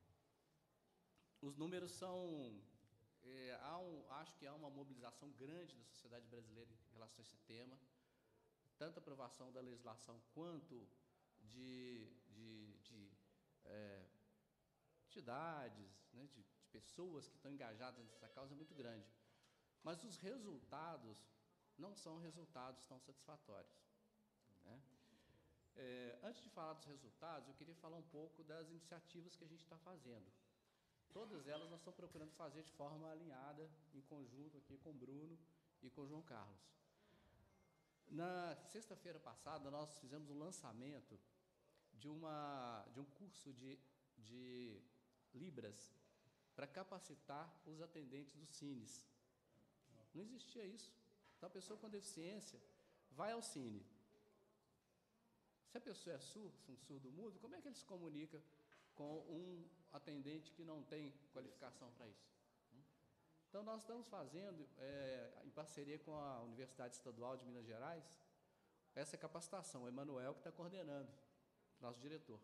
os números são... É, há um, acho que há uma mobilização grande da sociedade brasileira em relação a esse tema, tanto a aprovação da legislação quanto de, de, de é, entidades, né, de, de pessoas que estão engajadas nessa causa é muito grande. Mas os resultados não são resultados tão satisfatórios, né? É, antes de falar dos resultados, eu queria falar um pouco das iniciativas que a gente está fazendo. Todas elas nós estamos procurando fazer de forma alinhada, em conjunto aqui com o Bruno e com o João Carlos. Na sexta-feira passada, nós fizemos um lançamento de, uma, de um curso de, de Libras para capacitar os atendentes do Cines. Não existia isso. Então, a pessoa com deficiência vai ao Cine. Se a pessoa é surdo, um surdo-mudo, como é que ele se comunica com um atendente que não tem qualificação para isso? Então, nós estamos fazendo, é, em parceria com a Universidade Estadual de Minas Gerais, essa capacitação. O Emanuel que está coordenando, nosso diretor.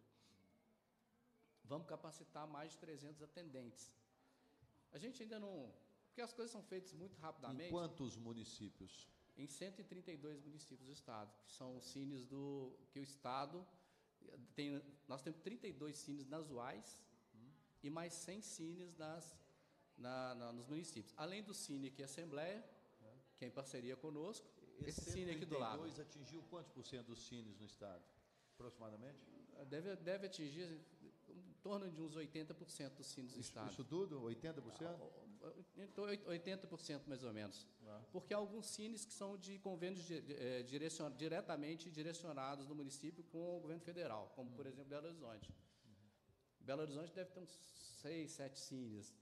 Vamos capacitar mais de trezentos atendentes. A gente ainda não... Porque as coisas são feitas muito rapidamente. Em quantos municípios? Em cento e trinta e dois municípios do Estado, que são os cines do... que o Estado... Tem, nós temos trinta e dois cines nas U A Is hum. e mais cem cines nas, na, na, nos municípios. Além do cine aqui, Assembleia, é. que é em parceria conosco, esse, esse cine aqui do lado. cento e trinta e dois atingiu quantos por cento dos cines no Estado, aproximadamente? Deve, deve atingir em torno de uns oitenta por cento dos cines do isso, Estado. Isso tudo? oitenta por cento? oitenta por cento mais ou menos. Ah. Porque há alguns cines que são de convênios de, de, é, direcion, diretamente direcionados no município com o governo federal, como, hum. por exemplo, Belo Horizonte. Uhum. Belo Horizonte deve ter uns seis, sete cines.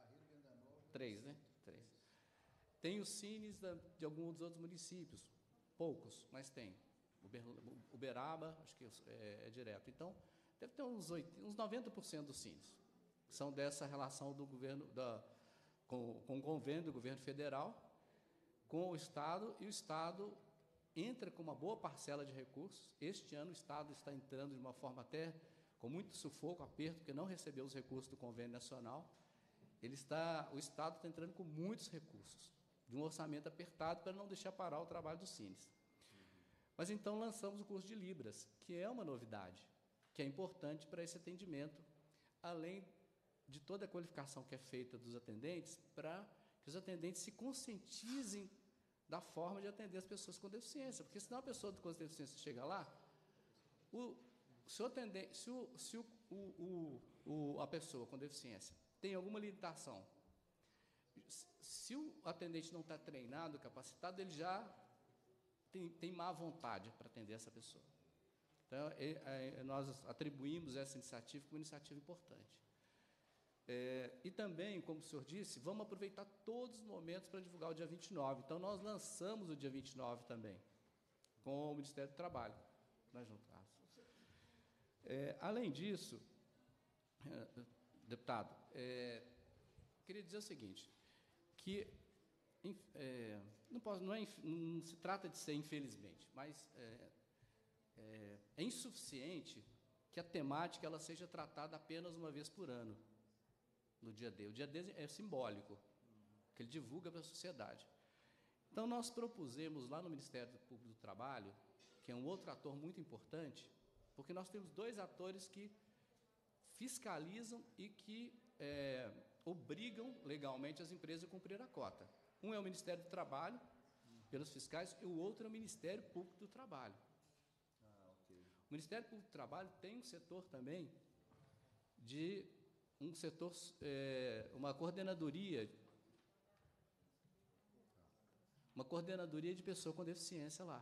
Três, né? Três. Tem os cines da, de alguns dos outros municípios, poucos, mas tem. Uber, Uberaba, acho que é, é direto. Então, deve ter uns, oito, uns noventa por cento dos cines. São dessa relação do governo, da, com, com o convênio do governo federal, com o Estado, e o Estado entra com uma boa parcela de recursos. Este ano o Estado está entrando de uma forma até com muito sufoco, aperto, porque não recebeu os recursos do convênio nacional. Ele está, o Estado está entrando com muitos recursos, de um orçamento apertado para não deixar parar o trabalho dos cines. Mas então lançamos o curso de Libras, que é uma novidade, que é importante para esse atendimento, além de toda a qualificação que é feita dos atendentes, para que os atendentes se conscientizem da forma de atender as pessoas com deficiência, porque senão a pessoa com deficiência chega lá, o, se, o atendente, se, o, se o, o, o, a pessoa com deficiência tem alguma limitação, se o atendente não está treinado, capacitado, ele já tem, tem má vontade para atender essa pessoa. Então, é, é, nós atribuímos essa iniciativa como uma iniciativa importante. É, e também, como o senhor disse, vamos aproveitar todos os momentos para divulgar o dia vinte e nove. Então, nós lançamos o dia vinte e nove também, com o Ministério do Trabalho. Nós juntamos. É, além disso, é, deputado, é, queria dizer o seguinte, que é, não, posso, não, é, não se trata de ser infelizmente, mas é, é, é insuficiente que a temática ela seja tratada apenas uma vez por ano, no dia D. O dia D é simbólico, que ele divulga para a sociedade. Então, nós propusemos lá no Ministério Público do Trabalho, que é um outro ator muito importante, porque nós temos dois atores que fiscalizam e que é, obrigam legalmente as empresas a cumprir a cota. Um é o Ministério do Trabalho, pelos fiscais, e o outro é o Ministério Público do Trabalho. Ah, okay. O Ministério Público do Trabalho tem um setor também de um setor, é, uma coordenadoria, uma coordenadoria de pessoa com deficiência lá.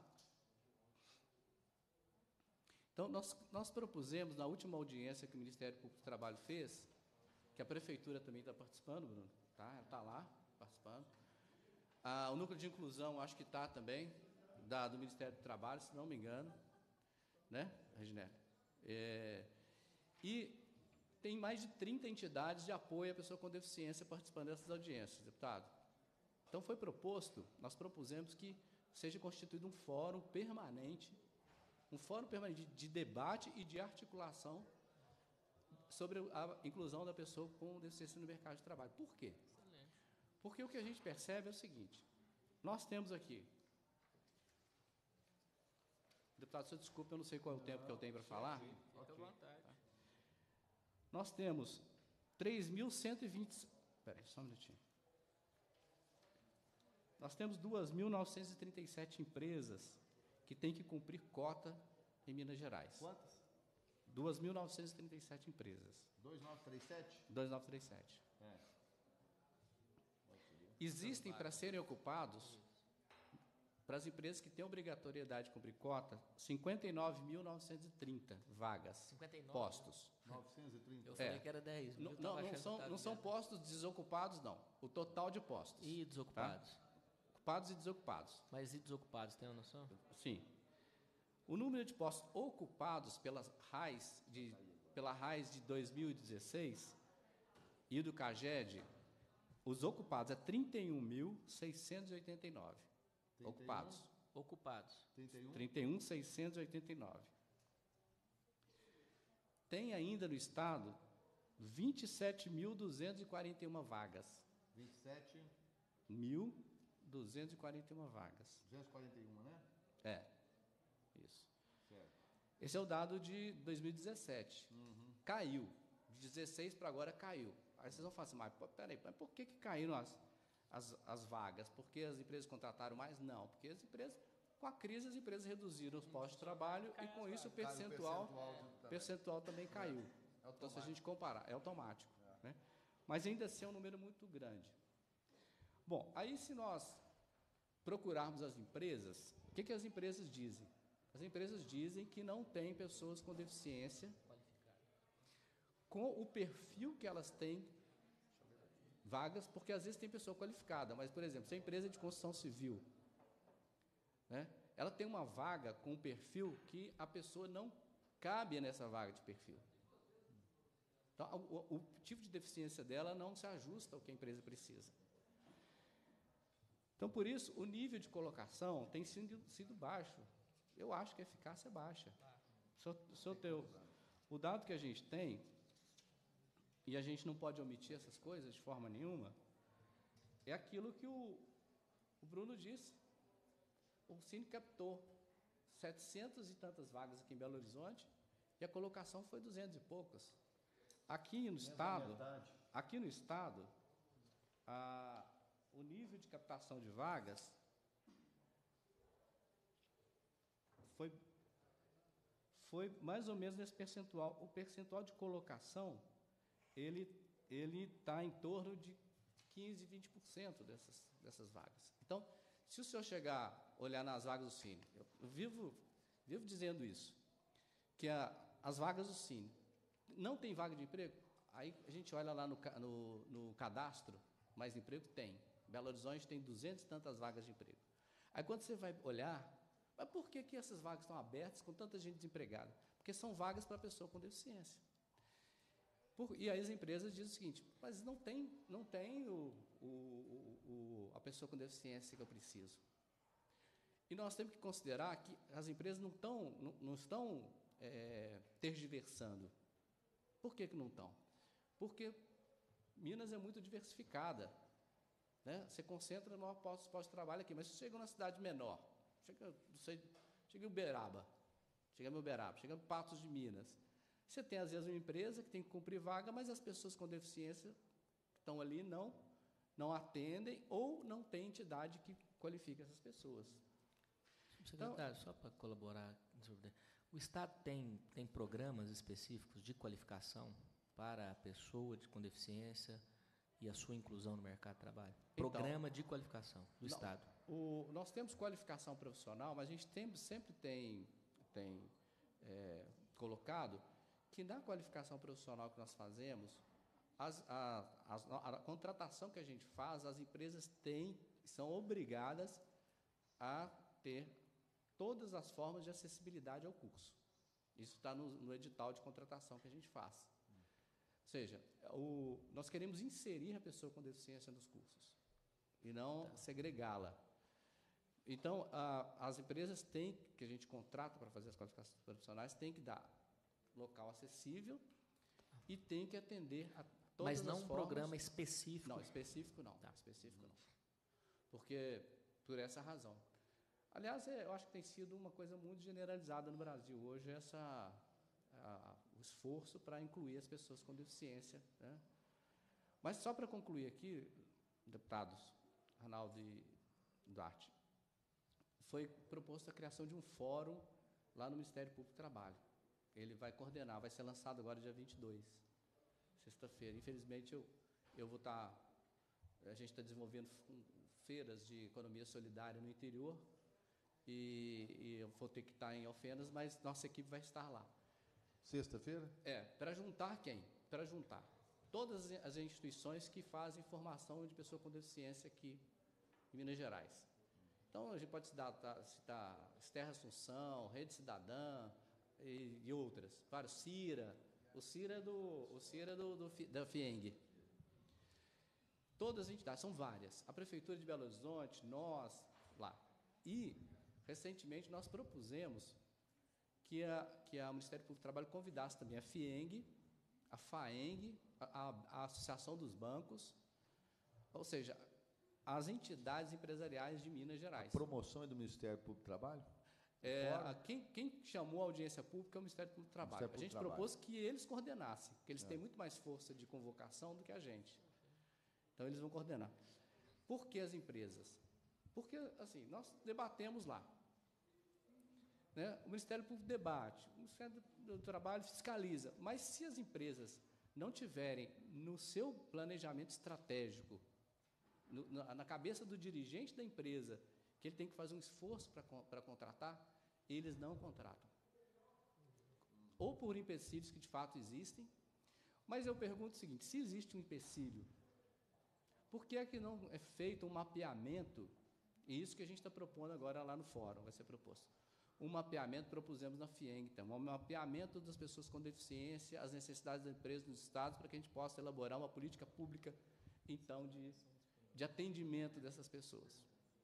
Então, nós, nós propusemos, na última audiência que o Ministério Público do Trabalho fez, que a Prefeitura também está participando, Bruno, tá? Ela está lá, participando. Ah, o Núcleo de Inclusão, acho que está também, da, do Ministério do Trabalho, se não me engano, né, Reginé? É, e tem mais de trinta entidades de apoio à pessoa com deficiência participando dessas audiências, deputado. Então, foi proposto, nós propusemos que seja constituído um fórum permanente, um fórum permanente de, de debate e de articulação sobre a inclusão da pessoa com deficiência no mercado de trabalho. Por quê? Excelente. Porque o que a gente percebe é o seguinte, nós temos aqui, deputado, senhor, desculpa, eu não sei qual é o tempo que eu tenho para falar. Fica à vontade. Tá. Nós temos três mil cento e vinte... Espera aí, só um minutinho. Nós temos duas mil novecentas e trinta e sete empresas que têm que cumprir cota em Minas Gerais. Quantas? duas mil novecentas e trinta e sete empresas. dois mil novecentos e trinta e sete? dois mil novecentos e trinta e sete. É. Existem, para serem ocupados, para as empresas que têm obrigatoriedade de cumprir cota, cinquenta e nove mil novecentos e trinta vagas, cinquenta e nove, postos. novecentos e trinta? Eu falei É. que era dez. Não, eu não, tava não achando são, que tava não são dez. postos desocupados, não. O total de postos. E desocupados? Ocupados e desocupados. Mas e desocupados, tem uma noção? Sim. O número de postos ocupados pelas R A Is de, pela R A Is de dois mil e dezesseis e do CAGED, os ocupados é trinta e um mil seiscentos e oitenta e nove. Ocupados. Ocupados. trinta e um? trinta e um mil seiscentos e oitenta e nove. Tem ainda no Estado vinte e sete mil duzentas e quarenta e uma vagas. vinte e sete? mil duzentas e quarenta e uma vagas. duzentos e quarenta e um, né? É, isso. Certo. Esse é o dado de dois mil e dezessete. Uhum. Caiu. De dezesseis para agora caiu. Aí vocês vão falar assim, mas pô, peraí, mas por que, que caíram as, as, as vagas? Porque as empresas contrataram mais? Não, porque as empresas, com a crise, as empresas reduziram os postos de trabalho e com isso o percentual, percentual, percentual também caiu. É Então, se a gente comparar, é automático. É. Né? Mas ainda assim é um número muito grande. Bom, aí se nós procurarmos as empresas, o que, que as empresas dizem? As empresas dizem que não têm pessoas com deficiência com o perfil que elas têm vagas, porque às vezes tem pessoa qualificada, mas, por exemplo, se a empresa é de construção civil, né, ela tem uma vaga com um perfil que a pessoa não cabe nessa vaga de perfil. Então, o, o tipo de deficiência dela não se ajusta ao que a empresa precisa. Então, por isso, o nível de colocação tem sido, sido baixo. Eu acho que a eficácia é baixa. Se eu, se eu ter, o dado que a gente tem, e a gente não pode omitir essas coisas de forma nenhuma, é aquilo que o, o Bruno disse. O Cine captou setecentas e tantas vagas aqui em Belo Horizonte e a colocação foi duzentas e poucas. Aqui no estado, aqui no estado, a, o nível de captação de vagas foi, foi mais ou menos nesse percentual. O percentual de colocação, ele ele está em torno de quinze, vinte por cento dessas, dessas vagas. Então, Se o senhor chegar, olhar nas vagas do Cine, eu vivo, vivo dizendo isso, que a, as vagas do Cine, não tem vaga de emprego, aí a gente olha lá no, no, no cadastro, mais emprego tem. Belo Horizonte tem duzentas e tantas vagas de emprego. Aí quando você vai olhar, mas por que, que essas vagas estão abertas com tanta gente desempregada? Porque são vagas para pessoa com deficiência. Por, e aí as empresas dizem o seguinte, mas não tem, não tem o, o, o, a pessoa com deficiência que eu preciso. E nós temos que considerar que as empresas não, tão, não, não estão é, tergiversando. Por que, que não estão? Porque Minas é muito diversificada. Né? Você concentra no posto de trabalho aqui, mas se chega numa cidade menor, chega, não sei, chega em Uberaba, chega em Uberaba, chega em Patos de Minas, você tem, às vezes, uma empresa que tem que cumprir vaga, mas as pessoas com deficiência que estão ali não, não atendem ou não tem entidade que qualifique essas pessoas. Secretário, então, só para colaborar, o Estado tem, tem programas específicos de qualificação para a pessoa com deficiência e a sua inclusão no mercado de trabalho? Então, Programa de qualificação do não, Estado. O, nós temos qualificação profissional, mas a gente tem, sempre tem, tem é, colocado que na qualificação profissional que nós fazemos, as, a, a, a contratação que a gente faz, as empresas têm, são obrigadas a ter todas as formas de acessibilidade ao curso. Isso está no, no edital de contratação que a gente faz. Ou seja, o, nós queremos inserir a pessoa com deficiência nos cursos e não tá. segregá-la. Então, a, as empresas têm, que a gente contrata para fazer as qualificações profissionais, têm que dar local acessível e tem que atender a todas Mas não as um formas. programa específico? Não, específico não. Tá. Específico não. Porque, por essa razão. Aliás, é, eu acho que tem sido uma coisa muito generalizada no Brasil hoje, essa, a, o esforço para incluir as pessoas com deficiência. Né? Mas, só para concluir aqui, deputados Arnaldo e Duarte, foi proposta a criação de um fórum lá no Ministério Público do Trabalho. Ele vai coordenar, vai ser lançado agora dia vinte e dois, sexta-feira. Infelizmente, eu, eu vou estar... A gente está desenvolvendo feiras de economia solidária no interior e, e eu vou ter que estar em Alfenas, mas nossa equipe vai estar lá. Sexta-feira? É, para juntar quem? Para juntar todas as instituições que fazem formação de pessoa com deficiência aqui em Minas Gerais. Então, a gente pode citar, citar Esterra Assunção, Rede Cidadã e, e outras. Para o CIRA, o CIRA é do, o CIRA é do, do, da FIENG. Todas as entidades, são várias. A Prefeitura de Belo Horizonte, nós, lá. E, recentemente, nós propusemos que a, que a Ministério Público do Trabalho convidasse também a FIENG, a FAENG, a, a, a Associação dos Bancos, ou seja, as entidades empresariais de Minas Gerais. A promoção é do Ministério Público do Trabalho? É, a, quem, quem chamou a audiência pública é o Ministério Público do Trabalho. A gente propôs que eles coordenassem, porque eles é. têm muito mais força de convocação do que a gente. Então, eles vão coordenar. Por que as empresas? Porque, assim, nós debatemos lá. Né? O Ministério Público debate, o Ministério do Trabalho fiscaliza, mas se as empresas não tiverem no seu planejamento estratégico, no, na, na cabeça do dirigente da empresa, que ele tem que fazer um esforço para contratar, eles não contratam. Ou por empecilhos que de fato existem, mas eu pergunto o seguinte, se existe um empecilho, por que é que não é feito um mapeamento, e isso que a gente está propondo agora lá no fórum, vai ser proposto, um mapeamento, propusemos na FIENG, então, um mapeamento das pessoas com deficiência, as necessidades da empresa nos estados, para que a gente possa elaborar uma política pública, então, de, de atendimento dessas pessoas.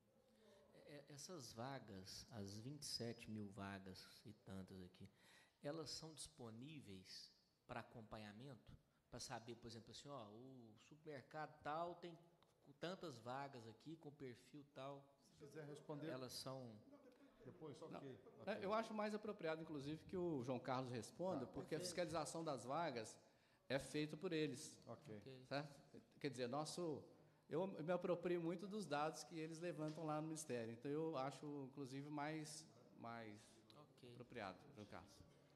Essas vagas, as vinte e sete mil vagas e tantas aqui, elas são disponíveis para acompanhamento? Para saber, por exemplo, assim, ó, o supermercado tal tem tantas vagas aqui, com perfil tal. Se quiser responder. Elas são... Depois, só Não, que... okay. Eu acho mais apropriado, inclusive, que o João Carlos responda, tá, porque perfeito. A fiscalização das vagas é feita por eles. Ok. Certo? Quer dizer, nosso... Eu me aproprio muito dos dados que eles levantam lá no Ministério. Então, eu acho, inclusive, mais, mais okay. apropriado, João Carlos.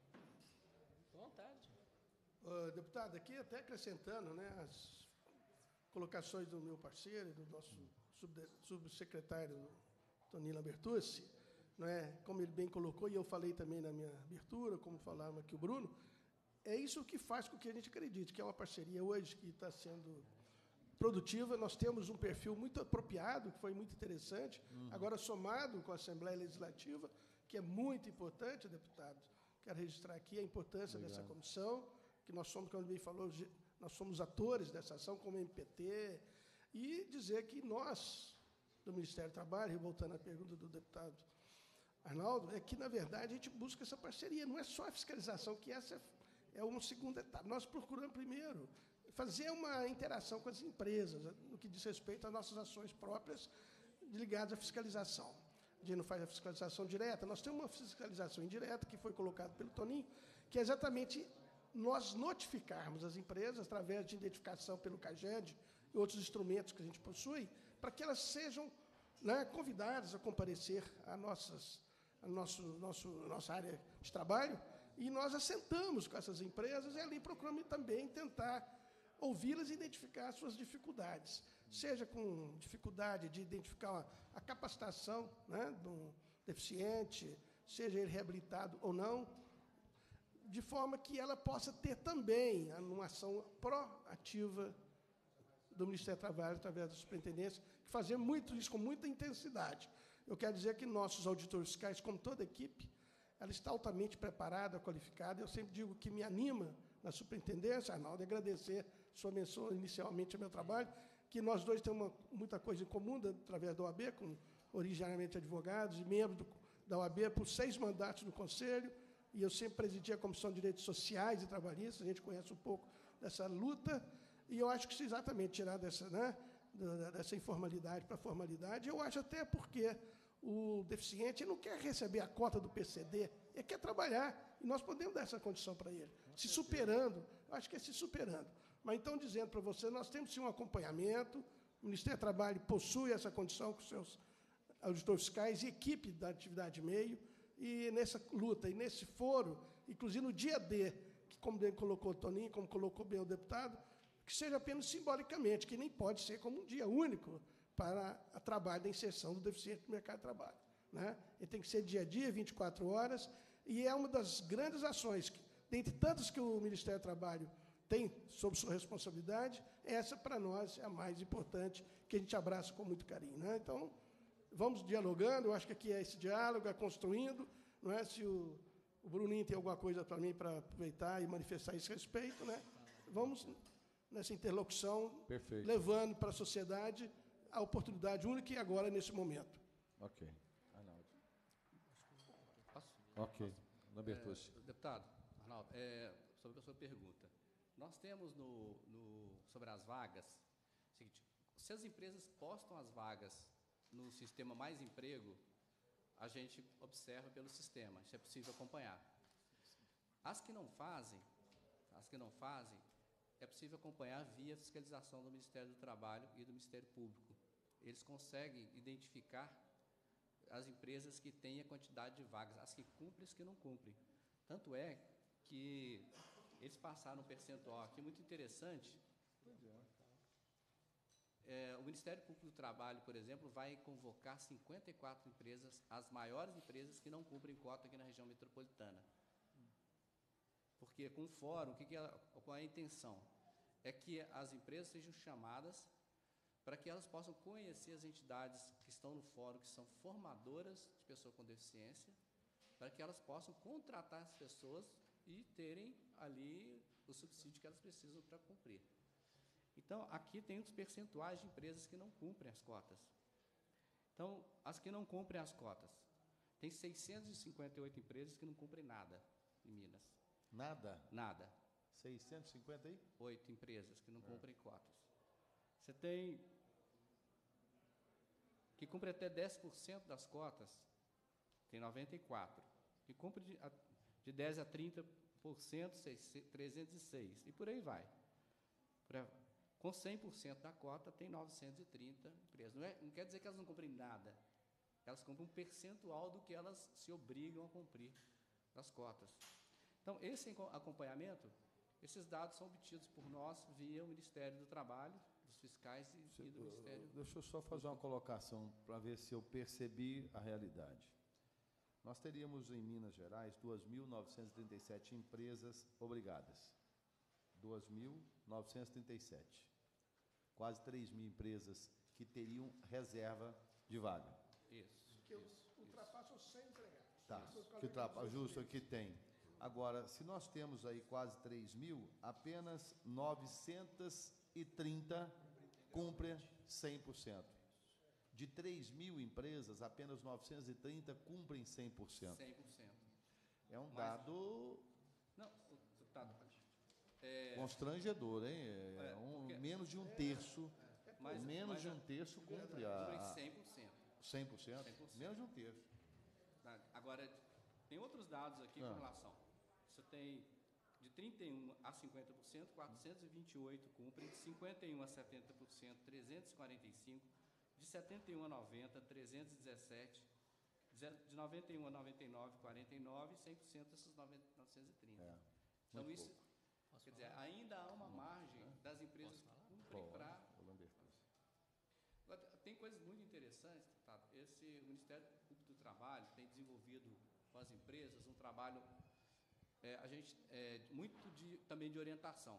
Com vontade. Uh, deputado, aqui até acrescentando, né, as colocações do meu parceiro e do nosso subsecretário Toninho Lambertucci, não é? Como ele bem colocou, e eu falei também na minha abertura, como falava aqui o Bruno, é isso que faz com que a gente acredite, que é uma parceria hoje que está sendo produtiva. Nós temos um perfil muito apropriado, que foi muito interessante, uhum. Agora somado com a Assembleia Legislativa, que é muito importante, deputado. Quero registrar aqui a importância Obrigado. Dessa comissão, que nós somos, como ele falou, nós somos atores dessa ação, como M P T, e dizer que nós, do Ministério do Trabalho, voltando à pergunta do deputado Arnaldo, é que, na verdade, a gente busca essa parceria, não é só a fiscalização, que essa é uma segunda etapa. Nós procuramos, primeiro, fazer uma interação com as empresas, no que diz respeito às nossas ações próprias ligadas à fiscalização. A gente não faz a fiscalização direta, nós temos uma fiscalização indireta, que foi colocada pelo Toninho, que é exatamente nós notificarmos as empresas, através de identificação pelo CAGED e outros instrumentos que a gente possui, para que elas sejam, né, convidadas a comparecer à nossas, a nosso, nosso, nossa área de trabalho, e nós assentamos com essas empresas e ali procuramos também tentar ouvi-las e identificar as suas dificuldades, seja com dificuldade de identificar a, a capacitação, né, do deficiente, seja ele reabilitado ou não, de forma que ela possa ter também uma ação proativa do Ministério do Trabalho, através da Superintendência, que fazer muito isso com muita intensidade. Eu quero dizer que nossos auditores fiscais, como toda a equipe, ela está altamente preparada, qualificada. Eu sempre digo que me anima na Superintendência, Arnaldo, agradecer sua menção inicialmente ao meu trabalho, que nós dois temos uma, muita coisa em comum, da, através da O A B, com originariamente advogados e membros do, da O A B por seis mandatos no Conselho, e eu sempre presidi a Comissão de Direitos Sociais e Trabalhistas, a gente conhece um pouco dessa luta, e eu acho que, se exatamente tirar dessa, né, dessa informalidade para a formalidade, eu acho até porque o deficiente não quer receber a cota do P C D, ele quer trabalhar, e nós podemos dar essa condição para ele, se superando, eu acho que é se superando. Mas, então, dizendo para você, nós temos, sim, um acompanhamento, o Ministério do Trabalho possui essa condição com seus auditores fiscais e equipe da atividade meio, e nessa luta, e nesse foro, inclusive no dia D, que, como bem colocou o Toninho, como colocou bem o deputado, que seja apenas simbolicamente, que nem pode ser como um dia único para o trabalho da inserção do deficiente no mercado de trabalho, né? Ele tem que ser dia a dia, vinte e quatro horas, e é uma das grandes ações, que, dentre tantas que o Ministério do Trabalho tem sob sua responsabilidade, essa, para nós, é a mais importante, que a gente abraça com muito carinho, né? Então, vamos dialogando, eu acho que aqui é esse diálogo, é construindo, não é? Se o, o Bruninho tem alguma coisa para mim para aproveitar e manifestar esse respeito, né? Vamos nessa interlocução, Perfeito. Levando para a sociedade a oportunidade única e agora, nesse momento. Ok. Arnaldo. Posso? Ok. Lambertucci. É, deputado, Arnaldo, é, sobre a sua pergunta. Nós temos, no, no, sobre as vagas, seguinte, se as empresas postam as vagas no sistema Mais Emprego, a gente observa pelo sistema, isso é possível acompanhar. As que não fazem, as que não fazem, é possível acompanhar via fiscalização do Ministério do Trabalho e do Ministério Público. Eles conseguem identificar as empresas que têm a quantidade de vagas, as que cumprem e as que não cumprem. Tanto é que eles passaram um percentual aqui muito interessante. É, o Ministério Público do Trabalho, por exemplo, vai convocar cinquenta e quatro empresas, as maiores empresas que não cumprem cota aqui na região metropolitana. Porque com o fórum, o que que é, qual é a intenção? É que as empresas sejam chamadas para que elas possam conhecer as entidades que estão no fórum, que são formadoras de pessoas com deficiência, para que elas possam contratar as pessoas e terem ali o subsídio que elas precisam para cumprir. Então, aqui tem os percentuais de empresas que não cumprem as cotas. Então, as que não cumprem as cotas, tem seiscentas e cinquenta e oito empresas que não cumprem nada em Minas. Nada? Nada. seiscentos e cinquenta aí? Oito empresas que não cumprem é. cotas. Você tem que cumpre até dez por cento das cotas, tem noventa e quatro. Que cumpre de, de dez a trinta por cento, trezentos e seis. E por aí vai. Com cem por cento da cota, tem novecentos e trinta empresas. Não, é, não quer dizer que elas não cumprem nada. Elas cumprem um percentual do que elas se obrigam a cumprir das cotas. Então, esse acompanhamento, esses dados são obtidos por nós via o Ministério do Trabalho dos fiscais e, Se- e do Ministério. Deixa eu só fazer uma colocação para ver se eu percebi a realidade. Nós teríamos em Minas Gerais duas mil novecentas e trinta e sete empresas obrigadas. duas mil novecentas e trinta e sete. Quase três mil empresas que teriam reserva de vaga. Isso. Que ultrapassam cem empregados. Tá, Isso, que ultrapa, justo, empresas. que tem. Agora, se nós temos aí quase três mil, apenas novecentos e trinta cumprem cem por cento. De três mil empresas, apenas novecentos e trinta cumprem cem por cento. cem por cento. É um Mas- dado Não, o- tá, tá. É, constrangedor, hein? É É, um, porque- menos de um terço, mas- menos mas de a- um terço cumpre cumpre a, cem por cento. cem por cento. cem por cento. Menos de um terço. Tá? Agora, tem outros dados aqui Ah. com relação. Você tem de trinta e um a cinquenta por cento, quatrocentos e vinte e oito cumprem, de cinquenta e um a setenta por cento, trezentos e quarenta e cinco, de setenta e um a noventa, trezentos e dezessete, de noventa e um a noventa e nove, quarenta e nove, e cem por cento desses noventa, novecentos e trinta. É, Então, muito isso, quer dizer, ainda há uma margem das empresas que cumprem Pode, para... ô Lambertus. Tem coisas muito interessantes, tá? Esse, o Ministério Público do Trabalho tem desenvolvido com as empresas um trabalho, é, a gente, é, muito de, também de orientação.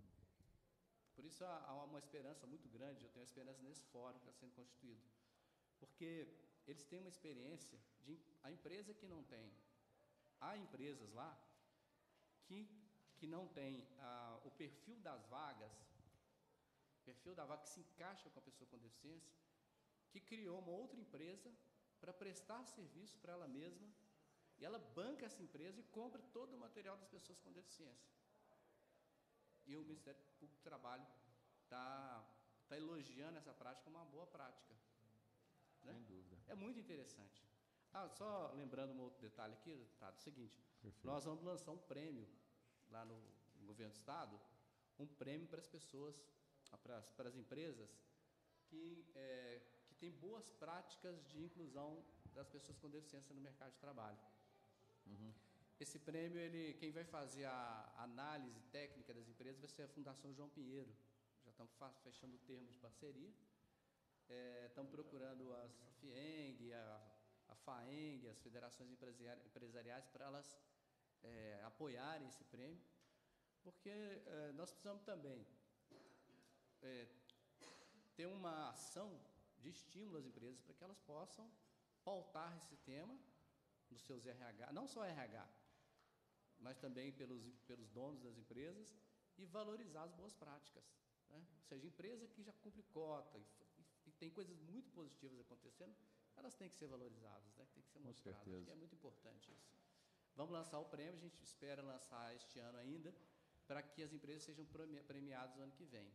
Por isso há, há uma esperança muito grande, eu tenho esperança nesse fórum que está sendo constituído. Porque eles têm uma experiência, de, a empresa que não tem, há empresas lá que, que não tem ah, o perfil das vagas, perfil da vaga que se encaixa com a pessoa com deficiência, que criou uma outra empresa para prestar serviço para ela mesma, e ela banca essa empresa e compra todo o material das pessoas com deficiência. E o Ministério Público do Trabalho está tá elogiando essa prática como uma boa prática. Né? Sem dúvida. É muito interessante. Ah, só lembrando um outro detalhe aqui, tá, do seguinte, Perfeito. nós vamos lançar um prêmio lá no, no Governo do Estado, um prêmio para as pessoas, para as, para as empresas que, é, que têm boas práticas de inclusão das pessoas com deficiência no mercado de trabalho. Uhum. Esse prêmio, ele, quem vai fazer a análise técnica das empresas vai ser a Fundação João Pinheiro. Já estamos fa- fechando o termo de parceria. É, estamos procurando as, a FIENG, a, a FAENG, as federações empresari- empresariais, para elas é, apoiarem esse prêmio, porque é, nós precisamos também é, ter uma ação de estímulo às empresas para que elas possam pautar esse tema nos seus R H, não só R H, mas também pelos, pelos donos das empresas, e valorizar as boas práticas. Né? Ou seja, empresa que já cumpre cota e, e, e tem coisas muito positivas acontecendo, elas têm que ser valorizadas, né? Tem que ser Com mostradas. certeza. Acho que é muito importante isso. Vamos lançar o prêmio, a gente espera lançar este ano ainda, para que as empresas sejam premi- premiadas no ano que vem.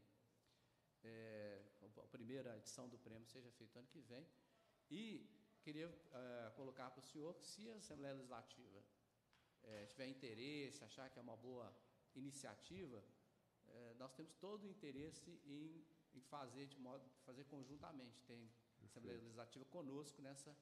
É, a primeira edição do prêmio seja feita ano que vem. E queria eh, colocar para o senhor que, se a Assembleia Legislativa eh, tiver interesse, achar que é uma boa iniciativa, eh, nós temos todo o interesse em, em fazer de modo fazer conjuntamente. Tem a Assembleia Legislativa conosco nessa,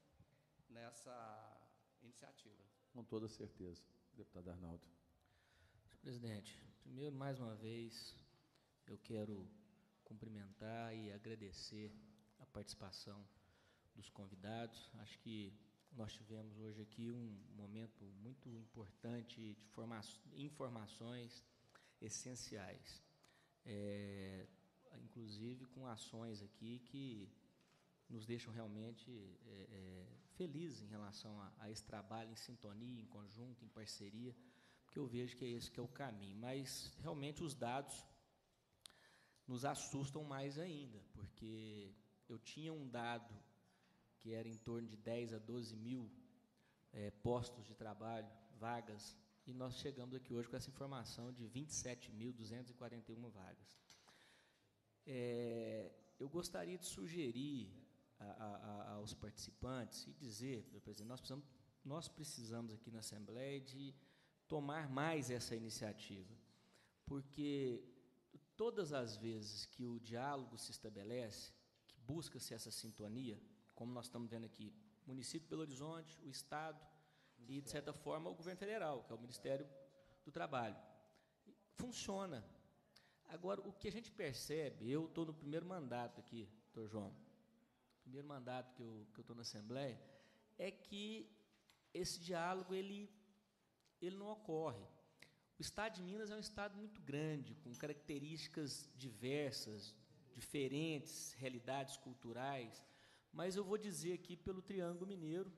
nessa iniciativa. Com toda certeza, deputado Arnaldo. Senhor presidente, primeiro, mais uma vez, eu quero cumprimentar e agradecer a participação dos convidados. Acho que nós tivemos hoje aqui um momento muito importante de forma, informações essenciais, é, inclusive com ações aqui que nos deixam realmente é, é, felizes em relação a, a esse trabalho em sintonia, em conjunto, em parceria, porque eu vejo que é esse que é o caminho. Mas, realmente, os dados nos assustam mais ainda, porque eu tinha um dado que era em torno de dez a doze mil é, postos de trabalho, vagas, e nós chegamos aqui hoje com essa informação de vinte e sete mil duzentas e quarenta e uma vagas. É, eu gostaria de sugerir a, a, aos participantes e dizer, meu presidente, nós precisamos, nós precisamos aqui na Assembleia de tomar mais essa iniciativa, porque todas as vezes que o diálogo se estabelece, que busca-se essa sintonia, como nós estamos vendo aqui, o município de Belo Horizonte, o Estado e, de certa forma, o governo federal, que é o Ministério do Trabalho. Funciona. Agora, o que a gente percebe, eu estou no primeiro mandato aqui, doutor João, primeiro mandato que eu que eu estou na Assembleia, é que esse diálogo ele, ele não ocorre. O Estado de Minas é um estado muito grande, com características diversas, diferentes, realidades culturais, mas eu vou dizer aqui pelo Triângulo Mineiro,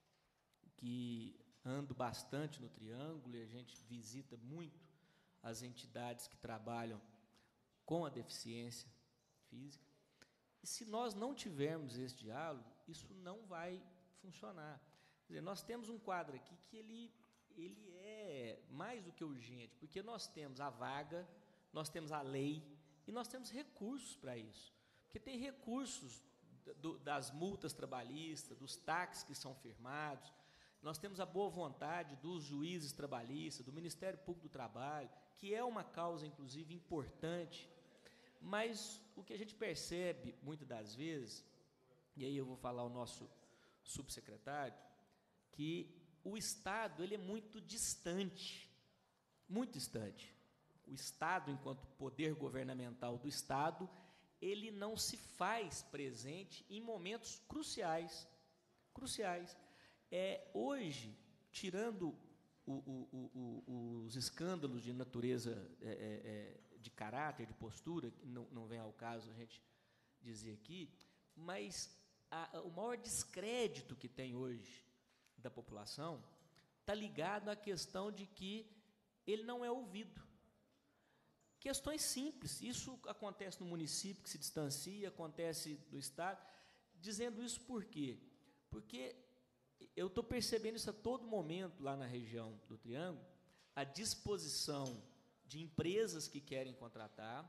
que ando bastante no Triângulo e a gente visita muito as entidades que trabalham com a deficiência física. E se nós não tivermos esse diálogo, isso não vai funcionar. Quer dizer, nós temos um quadro aqui que ele, ele é mais do que urgente, porque nós temos a vaga, nós temos a lei e nós temos recursos para isso. Porque tem recursos do, das multas trabalhistas, dos taxas que são firmados, nós temos a boa vontade dos juízes trabalhistas, do Ministério Público do Trabalho, que é uma causa, inclusive, importante, mas o que a gente percebe, muitas das vezes, e aí eu vou falar ao nosso subsecretário, que o Estado ele é muito distante, muito distante. O Estado, enquanto poder governamental do Estado, ele não se faz presente em momentos cruciais, cruciais. É, hoje, tirando o, o, o, o, os escândalos de natureza, é, é, de caráter, de postura, que não, não vem ao caso a gente dizer aqui, mas a, o maior descrédito que tem hoje da população está ligado à questão de que ele não é ouvido. Questões simples, isso acontece no município que se distancia, acontece no Estado, dizendo isso por quê? Porque eu estou percebendo isso a todo momento lá na região do Triângulo, a disposição de empresas que querem contratar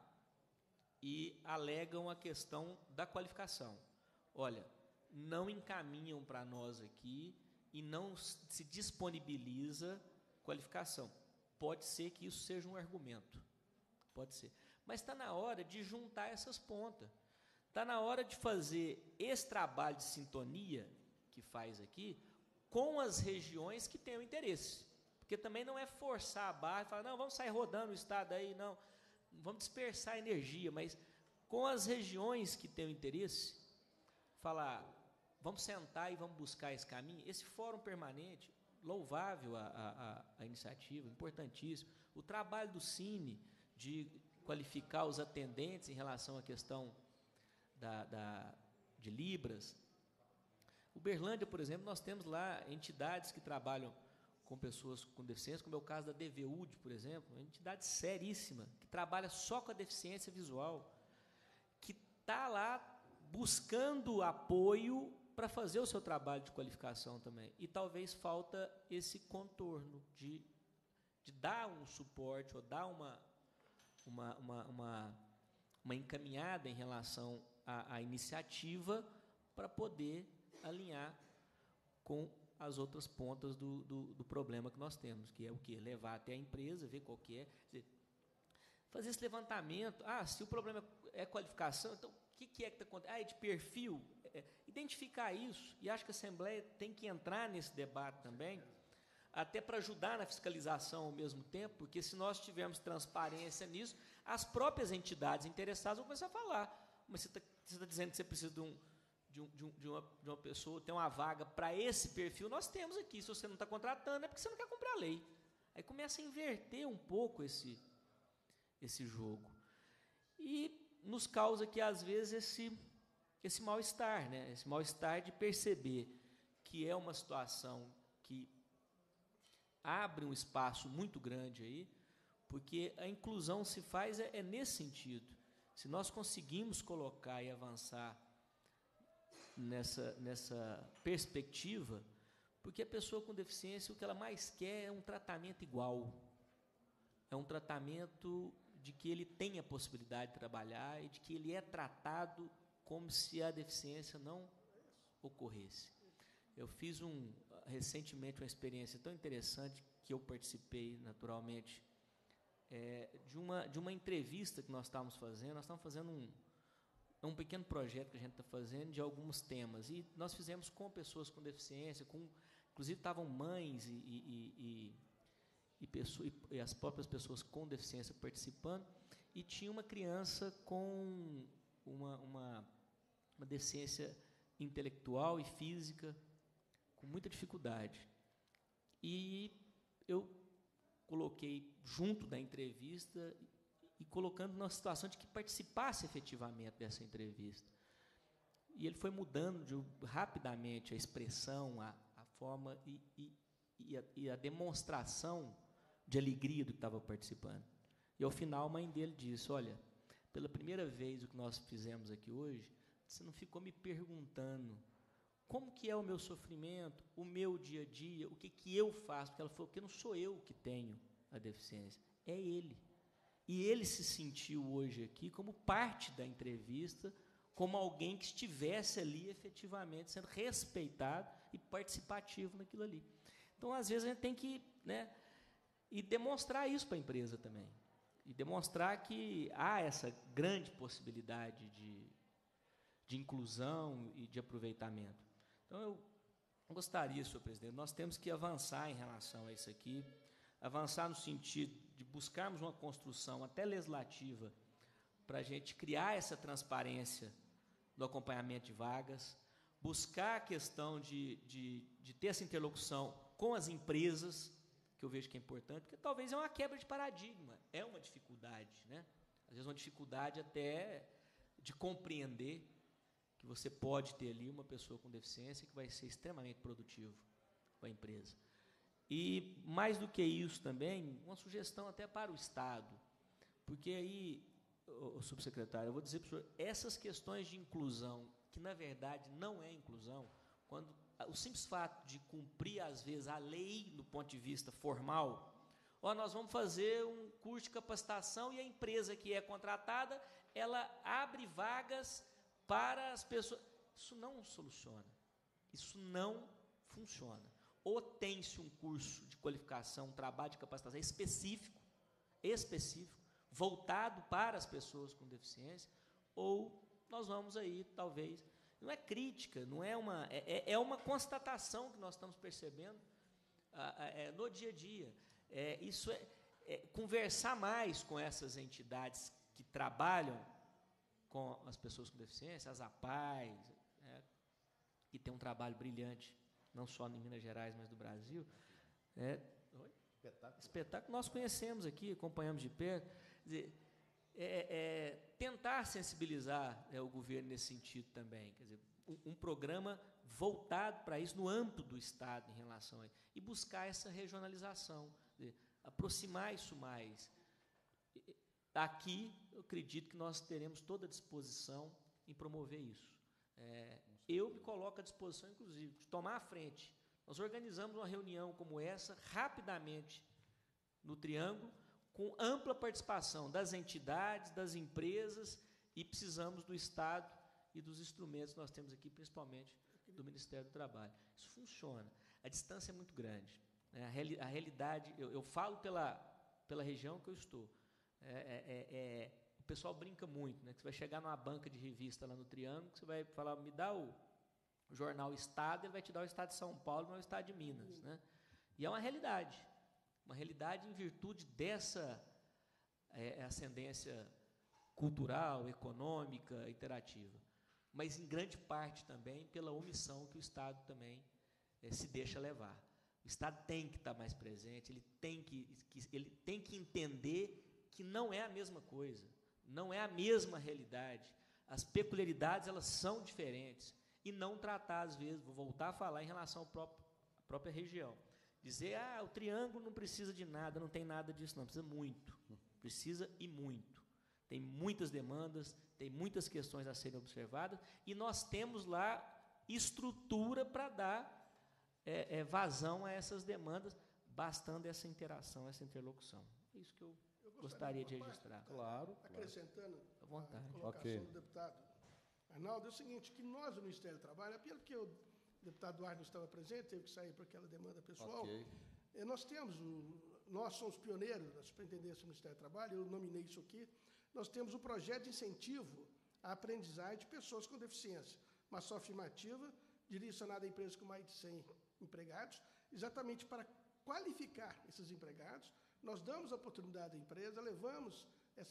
e alegam a questão da qualificação. Olha, não encaminham para nós aqui e não se disponibiliza qualificação. Pode ser que isso seja um argumento, pode ser. Mas está na hora de juntar essas pontas. Está na hora de fazer esse trabalho de sintonia que faz aqui com as regiões que têm o interesse. Porque também não é forçar a barra e falar, não, vamos sair rodando o Estado aí, não, vamos dispersar a energia, mas com as regiões que têm o interesse, falar, vamos sentar e vamos buscar esse caminho. Esse fórum permanente, louvável a, a, a iniciativa, importantíssimo. O trabalho do Cine de qualificar os atendentes em relação à questão da, da, de Libras. Uberlândia, por exemplo, nós temos lá entidades que trabalham com pessoas com deficiência, como é o caso da D V U D, por exemplo, uma entidade seríssima, que trabalha só com a deficiência visual, que está lá buscando apoio para fazer o seu trabalho de qualificação também. E talvez falta esse contorno de, de dar um suporte ou dar uma, uma, uma, uma, uma encaminhada em relação à, à iniciativa para poder alinhar com as outras pontas do, do, do problema que nós temos, que é o quê? Levar até a empresa, ver qual que é, dizer, fazer esse levantamento. Ah, se o problema é qualificação, então o que, que é que está acontecendo? Ah, é de perfil. É, identificar isso, e acho que a Assembleia tem que entrar nesse debate também, até para ajudar na fiscalização ao mesmo tempo, porque se nós tivermos transparência nisso, as próprias entidades interessadas vão começar a falar. Mas você está você tá dizendo que você precisa de um De, um, de, um, de, uma, de uma pessoa, tem uma vaga para esse perfil, nós temos aqui. Se você não está contratando, é porque você não quer cumprir a lei. Aí começa a inverter um pouco esse, esse jogo. E nos causa que, às vezes, esse, esse mal-estar, né? Esse mal-estar de perceber que é uma situação que abre um espaço muito grande aí, porque a inclusão se faz é, é nesse sentido. Se nós conseguimos colocar e avançar Nessa, nessa perspectiva, porque a pessoa com deficiência, o que ela mais quer é um tratamento igual, é um tratamento de que ele tenha a possibilidade de trabalhar e de que ele é tratado como se a deficiência não ocorresse. Eu fiz um, recentemente uma experiência tão interessante que eu participei naturalmente, é, de, uma, de uma entrevista que nós estávamos fazendo, nós estávamos fazendo um É um pequeno projeto que a gente está fazendo de alguns temas. E nós fizemos com pessoas com deficiência, com, inclusive estavam mães e, e, e, e, pessoa, e as próprias pessoas com deficiência participando. e tinha uma criança com uma, uma, uma deficiência intelectual e física com muita dificuldade. E eu coloquei junto da entrevista e colocando numa situação de que participasse efetivamente dessa entrevista. E ele foi mudando de, rapidamente a expressão, a, a forma e, e, e, a, e a demonstração de alegria do que estava participando. E, ao final, a mãe dele disse, olha, pela primeira vez o que nós fizemos aqui hoje, você não ficou me perguntando como que é o meu sofrimento, o meu dia a dia, o que, que eu faço, porque ela falou que não sou eu que tenho a deficiência, é ele. E ele se sentiu hoje aqui como parte da entrevista, como alguém que estivesse ali efetivamente sendo respeitado e participativo naquilo ali. Então, às vezes, a gente tem que, né, e demonstrar isso para a empresa também. E demonstrar que há essa grande possibilidade de, de inclusão e de aproveitamento. Então, eu gostaria, senhor presidente, nós temos que avançar em relação a isso aqui, avançar no sentido de buscarmos uma construção até legislativa para a gente criar essa transparência do acompanhamento de vagas, buscar a questão de, de, de ter essa interlocução com as empresas, que eu vejo que é importante, porque talvez é uma quebra de paradigma, é uma dificuldade, né? Às vezes uma dificuldade até de compreender que você pode ter ali uma pessoa com deficiência que vai ser extremamente produtivo para a empresa. E, mais do que isso também, uma sugestão até para o Estado, porque aí, ô, ô, subsecretário, eu vou dizer para o senhor, essas questões de inclusão, que na verdade não é inclusão, quando o simples fato de cumprir, às vezes, a lei do ponto de vista formal, ó, nós vamos fazer um curso de capacitação e a empresa que é contratada, ela abre vagas para as pessoas. Isso não soluciona. Isso não funciona. Ou tem-se um curso de qualificação, um trabalho de capacitação específico, específico, voltado para as pessoas com deficiência, ou nós vamos aí, talvez, não é crítica, não é uma, é, é uma constatação que nós estamos percebendo ah, é, no dia a dia. É, isso é, é conversar mais com essas entidades que trabalham com as pessoas com deficiência, as APAES, é, que tem um trabalho brilhante, não só em Minas Gerais, mas do Brasil. É, espetáculo. espetáculo nós conhecemos aqui, acompanhamos de perto. Quer dizer, é, é, tentar sensibilizar é, o governo nesse sentido também, quer dizer, um, um programa voltado para isso, no âmbito do Estado, em relação a isso, e buscar essa regionalização, quer dizer, aproximar isso mais. Aqui, eu acredito que nós teremos toda a disposição em promover isso. É, eu me coloco à disposição, inclusive, de tomar a frente. Nós organizamos uma reunião como essa, rapidamente, no Triângulo, com ampla participação das entidades, das empresas, e precisamos do Estado e dos instrumentos que nós temos aqui, principalmente do Ministério do Trabalho. Isso funciona. A distância é muito grande. Né? A, reali a realidade, eu, eu falo pela, pela região que eu estou, é, é, é, o pessoal brinca muito, né? Que você vai chegar numa banca de revista lá no Triângulo, que você vai falar, me dá o, o jornal Estado, ele vai te dar o Estado de São Paulo, não o Estado de Minas. Né? E é uma realidade. Uma realidade em virtude dessa é, ascendência cultural, econômica, interativa. Mas, em grande parte, também, pela omissão que o Estado também é, se deixa levar. O Estado tem que estar mais presente, ele tem que, que, ele tem que entender que não é a mesma coisa, não é a mesma realidade. As peculiaridades, elas são diferentes. E não tratar, às vezes, vou voltar a falar em relação ao próprio, à própria região. Dizer, ah, o Triângulo não precisa de nada, não tem nada disso, não, precisa muito, precisa e muito. Tem muitas demandas, tem muitas questões a serem observadas, e nós temos lá estrutura para dar é, é, vazão a essas demandas, bastando essa interação, essa interlocução. É isso que eu, eu gostaria de registrar. Parte, claro. Acrescentando à vontade. A colocação okay. do deputado Arnaldo, é o seguinte, que nós, do Ministério do Trabalho, pelo que o O deputado Duarte não estava presente, teve que sair por aquela demanda pessoal. Okay. Nós temos, o, nós somos pioneiros da Superintendência do Ministério do Trabalho, eu nominei isso aqui, nós temos o projeto de incentivo à aprendizagem de pessoas com deficiência, uma ação afirmativa direcionada a empresas com mais de cem empregados, exatamente para qualificar esses empregados. Nós damos a oportunidade à empresa, levamos essa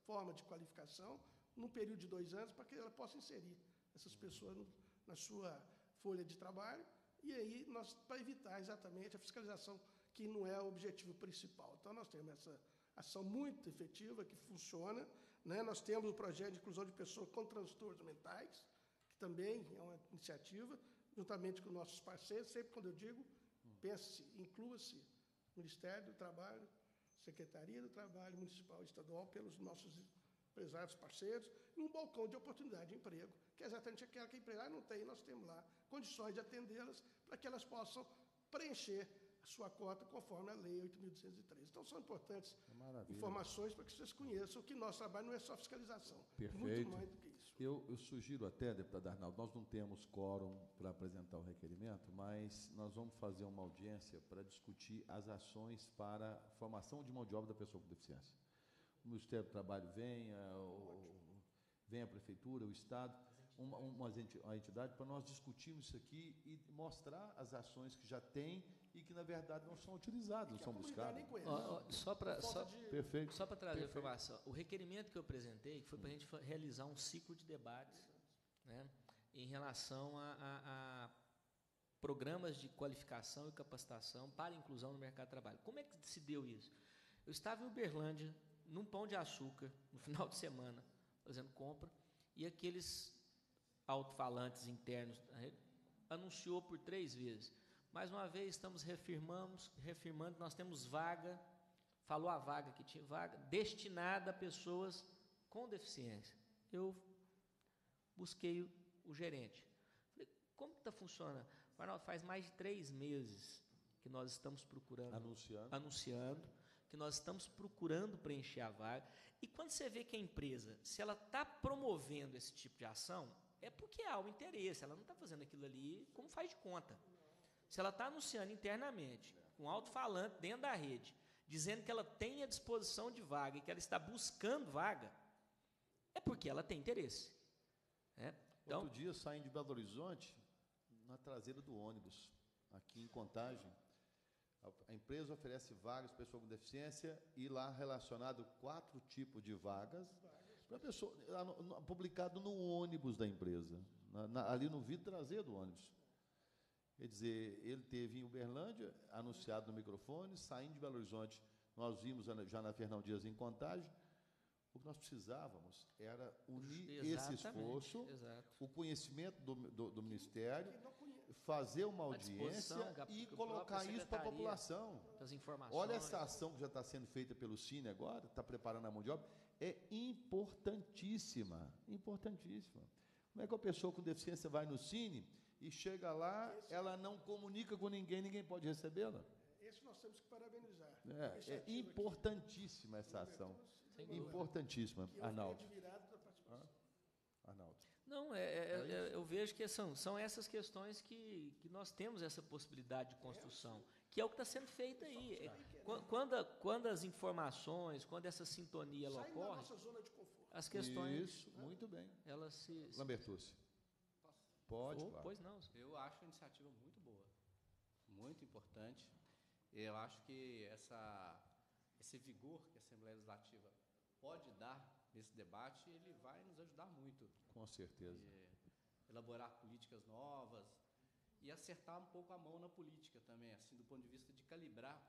forma de qualificação, num período de dois anos, para que ela possa inserir essas pessoas no, na sua folha de trabalho, e aí nós, para evitar exatamente a fiscalização, que não é o objetivo principal. Então, nós temos essa ação muito efetiva, que funciona, né? Nós temos o projeto de inclusão de pessoas com transtornos mentais, que também é uma iniciativa, juntamente com nossos parceiros, sempre quando eu digo, pense, inclua-se Ministério do Trabalho, Secretaria do Trabalho Municipal e Estadual, pelos nossos empresários parceiros, e um balcão de oportunidade de emprego, que é exatamente aquela que a empresária não tem, nós temos lá condições de atendê-las para que elas possam preencher a sua cota conforme a Lei oito mil duzentos e treze. Então, são importantes informações para que vocês conheçam que nosso trabalho não é só fiscalização, Perfeito. muito mais do que isso. Eu, eu sugiro até, deputado Arnaldo, nós não temos quórum para apresentar o requerimento, mas nós vamos fazer uma audiência para discutir as ações para a formação de mão de obra da pessoa com deficiência. O Ministério do Trabalho vem, a, o, vem a Prefeitura, o Estado, uma, uma, uma entidade, para nós discutirmos isso aqui e mostrar as ações que já tem e que, na verdade, não são utilizadas, não são buscadas. Ó, ó, só para só, Perfeito. só para trazer Perfeito. informação, o requerimento que eu apresentei foi para a gente fa- realizar um ciclo de debates, né, em relação a, a, a programas de qualificação e capacitação para inclusão no mercado de trabalho. Como é que se deu isso? Eu estava em Uberlândia, num Pão de Açúcar, no final de semana, fazendo compra, e aqueles alto-falantes internos da rede anunciou por três vezes. Mais uma vez, estamos reafirmamos, reafirmando, nós temos vaga, falou a vaga que tinha vaga, destinada a pessoas com deficiência. Eu busquei o, o gerente. Falei, como que está funcionando? Arnaldo, faz mais de três meses que nós estamos procurando, Anunciando. anunciando, que nós estamos procurando preencher a vaga. E quando você vê que a empresa, se ela está promovendo esse tipo de ação, é porque há um interesse, ela não está fazendo aquilo ali como faz de conta. Se ela está anunciando internamente, com alto-falante dentro da rede, dizendo que ela tem a disposição de vaga e que ela está buscando vaga, é porque ela tem interesse. Né? Então, Outro dia, saindo de Belo Horizonte, na traseira do ônibus, aqui em Contagem, a, a empresa oferece vagas para pessoa com deficiência e lá relacionado quatro tipos de vagas para pessoa, publicado no ônibus da empresa, na, na, ali no vidro traseiro do ônibus. Quer dizer, ele teve em Uberlândia, anunciado no microfone, saindo de Belo Horizonte, nós vimos já na Fernão Dias em Contagem. O que nós precisávamos era unir esse esforço, exato. o conhecimento do, do, do Ministério, fazer uma audiência e colocar isso para a população. Das informações. Olha essa ação que já está sendo feita pelo Cine agora, está preparando a mão de obra, é importantíssima, importantíssima. Como é que a pessoa com deficiência vai no Cine e chega lá, ela não comunica com ninguém, ninguém pode recebê-la? Esse nós temos que parabenizar. É, é importantíssima essa ação. Importantíssima, Arnaldo. Arnaldo. Não, é, é, é, eu vejo que são, são essas questões que, que nós temos essa possibilidade de construção, que é o que está sendo feito aí. É, quando, a, quando as informações, quando essa sintonia ela ocorre, as questões... Isso, muito bem. Elas se... Lambertucci. Pode, oh, claro. Pois não. Eu acho a iniciativa muito boa, muito importante. Eu acho que essa, esse vigor que a Assembleia Legislativa pode dar nesse debate, ele vai nos ajudar muito. Com certeza. E, elaborar políticas novas e acertar um pouco a mão na política também, assim, do ponto de vista de calibrar.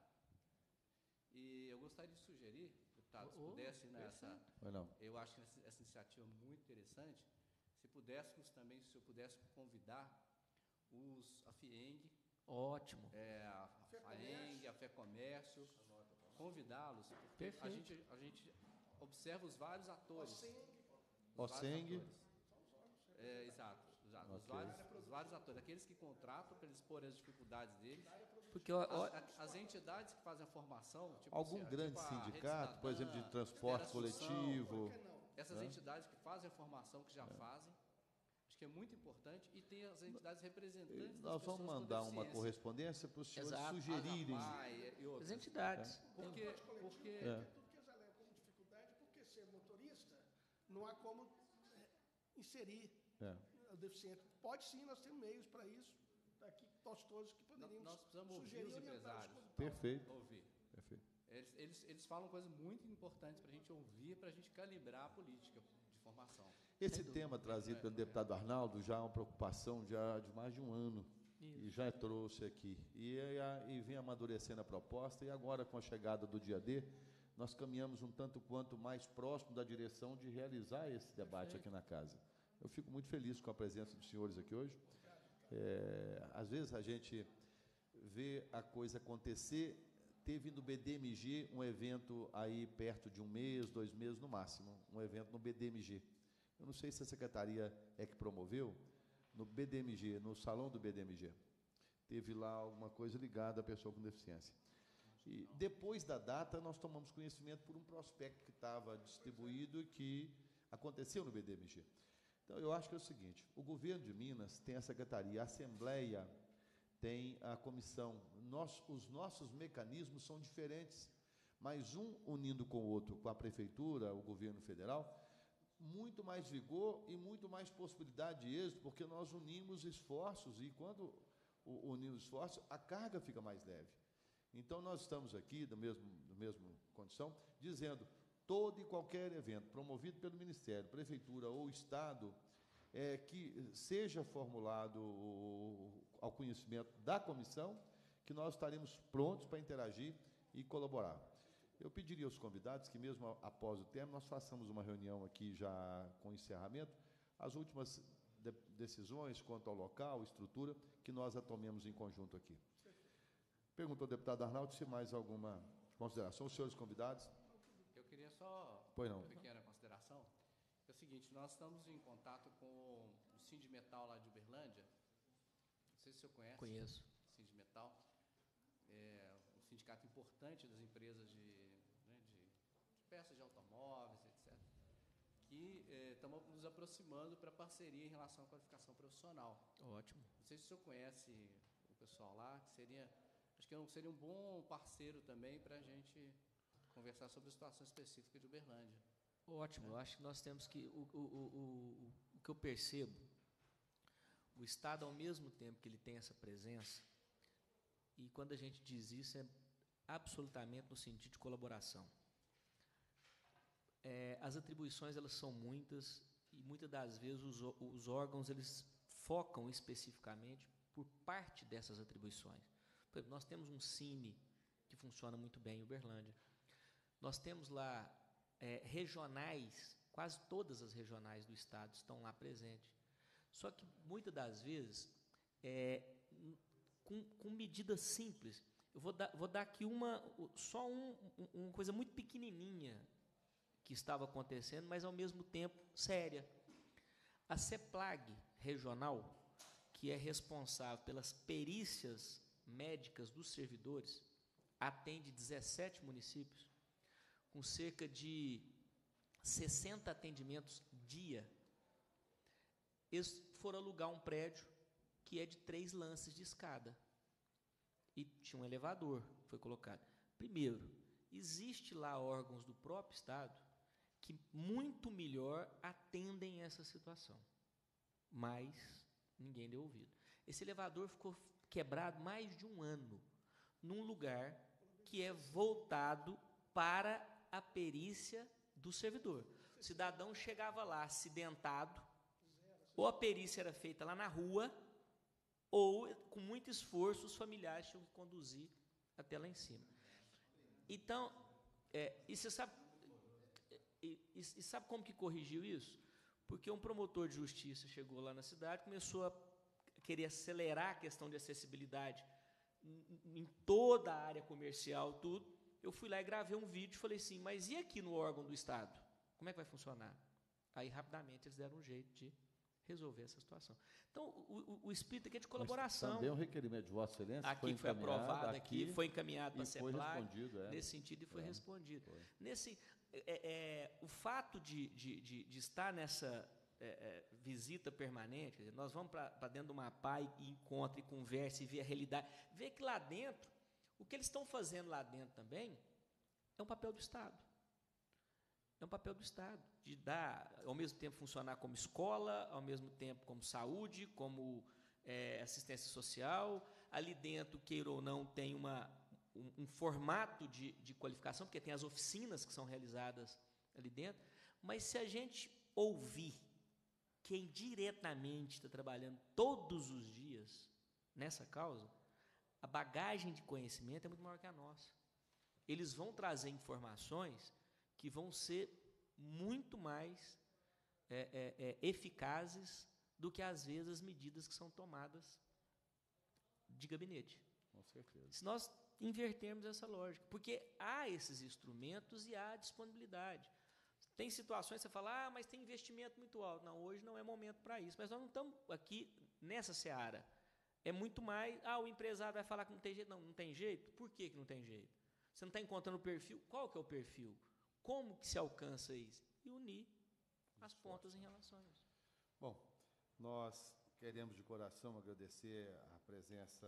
E eu gostaria de sugerir, deputado, se oh, pudesse nessa... Não. Eu acho que essa, essa iniciativa é muito interessante. Se pudéssemos também, se eu pudesse convidar os, a FIENG, ótimo, é, a, a FAENG, a FEComércio, convidá-los, porque a gente, a gente observa os vários atores. O SENG. É, exato, exato. Os, vários, os vários atores, aqueles que contratam para eles porem as dificuldades deles. Porque, ó, as, a, as entidades que fazem a formação, tipo, algum assim, grande tipo sindicato, Cidadã, por exemplo, de transporte coletivo. Essas né? entidades que fazem a formação, que já é. fazem, acho que é muito importante, e tem as entidades representantes. E nós vamos mandar uma correspondência para os senhores Exato. sugerirem. As entidades. É. Porque, porque é. tudo que eles alegam como dificuldade, porque ser motorista, não há como inserir é. o deficiente. Pode sim, nós temos meios para isso, aqui nós todos que poderíamos nós precisamos sugerir ouvir os empresários. Perfeito. Ouvir. Perfeito. Eles, eles, eles falam coisas muito importantes para a gente ouvir, para a gente calibrar a política de formação. Esse tema trazido pelo deputado Arnaldo já é uma preocupação já de mais de um ano. Isso. E já trouxe aqui. E, e vem amadurecendo a proposta, e agora, com a chegada do dia D, nós caminhamos um tanto quanto mais próximo da direção de realizar esse debate aqui na casa. Eu fico muito feliz com a presença dos senhores aqui hoje. É, às vezes a gente vê a coisa acontecer. Teve no B D M G um evento aí perto de um mês, dois meses no máximo, um evento no B D M G. Eu não sei se a secretaria é que promoveu, no B D M G, no salão do B D M G. Teve lá alguma coisa ligada à pessoa com deficiência. E depois da data, nós tomamos conhecimento por um prospecto que estava distribuído e que aconteceu no B D M G. Então, eu acho que é o seguinte, o governo de Minas tem a secretaria, a Assembleia tem a comissão. Nós, os nossos mecanismos são diferentes, mas um unindo com o outro, com a prefeitura, o governo federal, muito mais vigor e muito mais possibilidade de êxito, porque nós unimos esforços, e quando unimos esforços, a carga fica mais leve. Então, nós estamos aqui, da mesma, da mesma condição, dizendo, todo e qualquer evento promovido pelo Ministério, Prefeitura ou Estado, é, que seja formulado ao conhecimento da comissão, que nós estaremos prontos para interagir e colaborar. Eu pediria aos convidados que, mesmo após o término, nós façamos uma reunião aqui já com encerramento, as últimas de decisões quanto ao local, estrutura, que nós a tomemos em conjunto aqui. Perguntou ao deputado Arnaldo se mais alguma consideração. Os senhores convidados? Eu queria só pois não. uma pequena consideração. É o seguinte, nós estamos em contato com o Sindimetal lá de Uberlândia. Não sei se o senhor conhece. Conheço. O Sindimetal. É um sindicato importante das empresas de, né, de, de peças de automóveis, etcétera. Que estamos é, nos aproximando para parceria em relação à qualificação profissional. Ótimo. Não sei se o senhor conhece o pessoal lá, que seria... Acho que seria um bom parceiro também para a gente conversar sobre a situação específica de Uberlândia. Ótimo, é. eu acho que nós temos que... O, o, o, o, o que eu percebo, o Estado, ao mesmo tempo que ele tem essa presença, e quando a gente diz isso, é absolutamente no sentido de colaboração. É, as atribuições, elas são muitas, e muitas das vezes os, os órgãos, eles focam especificamente por parte dessas atribuições. Por exemplo, nós temos um Cine que funciona muito bem em Uberlândia. Nós temos lá é, regionais, quase todas as regionais do Estado estão lá presentes. Só que, muitas das vezes, é, com, com medidas simples. Eu vou dar, vou dar aqui uma, só um, um, uma coisa muito pequenininha que estava acontecendo, mas, ao mesmo tempo, séria. A CEPLAG regional, que é responsável pelas perícias médicas dos servidores, atende dezessete municípios, com cerca de sessenta atendimentos dia. Eles foram alugar um prédio que é de três lances de escada. E tinha um elevador, foi colocado. Primeiro, existe lá órgãos do próprio Estado que muito melhor atendem essa situação. Mas ninguém deu ouvido. Esse elevador ficou quebrado mais de um ano, num lugar que é voltado para a perícia do servidor. O cidadão chegava lá acidentado, ou a perícia era feita lá na rua, ou, com muito esforço, os familiares tinham que conduzir até lá em cima. Então, é, e você sabe, e, e, e sabe como que corrigiu isso? Porque um promotor de justiça chegou lá na cidade, começou a querer acelerar a questão de acessibilidade em, em toda a área comercial, tudo. Eu fui lá e gravei um vídeo e falei assim, mas e aqui no órgão do Estado? Como é que vai funcionar? Aí, rapidamente, eles deram um jeito de resolver essa situação. Então, o, o, o espírito aqui é de colaboração. Mas também um requerimento de Vossa Excelência aqui foi, foi aprovado, aqui, aqui foi encaminhado para a foi CEPLAG, respondido, é. nesse sentido, e foi é. respondido. Foi. Nesse, é, é, o fato de, de, de, de estar nessa é, é, visita permanente, quer dizer, nós vamos para dentro de uma P A e encontra e conversa e vê a realidade, vê que lá dentro, o que eles estão fazendo lá dentro também é um papel do Estado. É um papel do Estado, de dar, ao mesmo tempo, funcionar como escola, ao mesmo tempo como saúde, como é, assistência social. Ali dentro, queira ou não, tem uma, um, um formato de, de qualificação, porque tem as oficinas que são realizadas ali dentro, mas se a gente ouvir quem diretamente está trabalhando todos os dias nessa causa, a bagagem de conhecimento é muito maior que a nossa. Eles vão trazer informações que vão ser muito mais é, é, é, eficazes do que, às vezes, as medidas que são tomadas de gabinete. Com certeza. Se nós invertermos essa lógica, porque há esses instrumentos e há disponibilidade. Tem situações que você fala, ah, mas tem investimento muito alto. Não, hoje não é momento para isso. Mas nós não estamos aqui nessa seara. É muito mais, ah, o empresário vai falar que não tem jeito. Não, não tem jeito? Por que, que não tem jeito? Você não está encontrando o perfil? Qual que é o perfil? Como que se alcança isso? E unir as pontas em relação a isso. Bom, nós queremos de coração agradecer a presença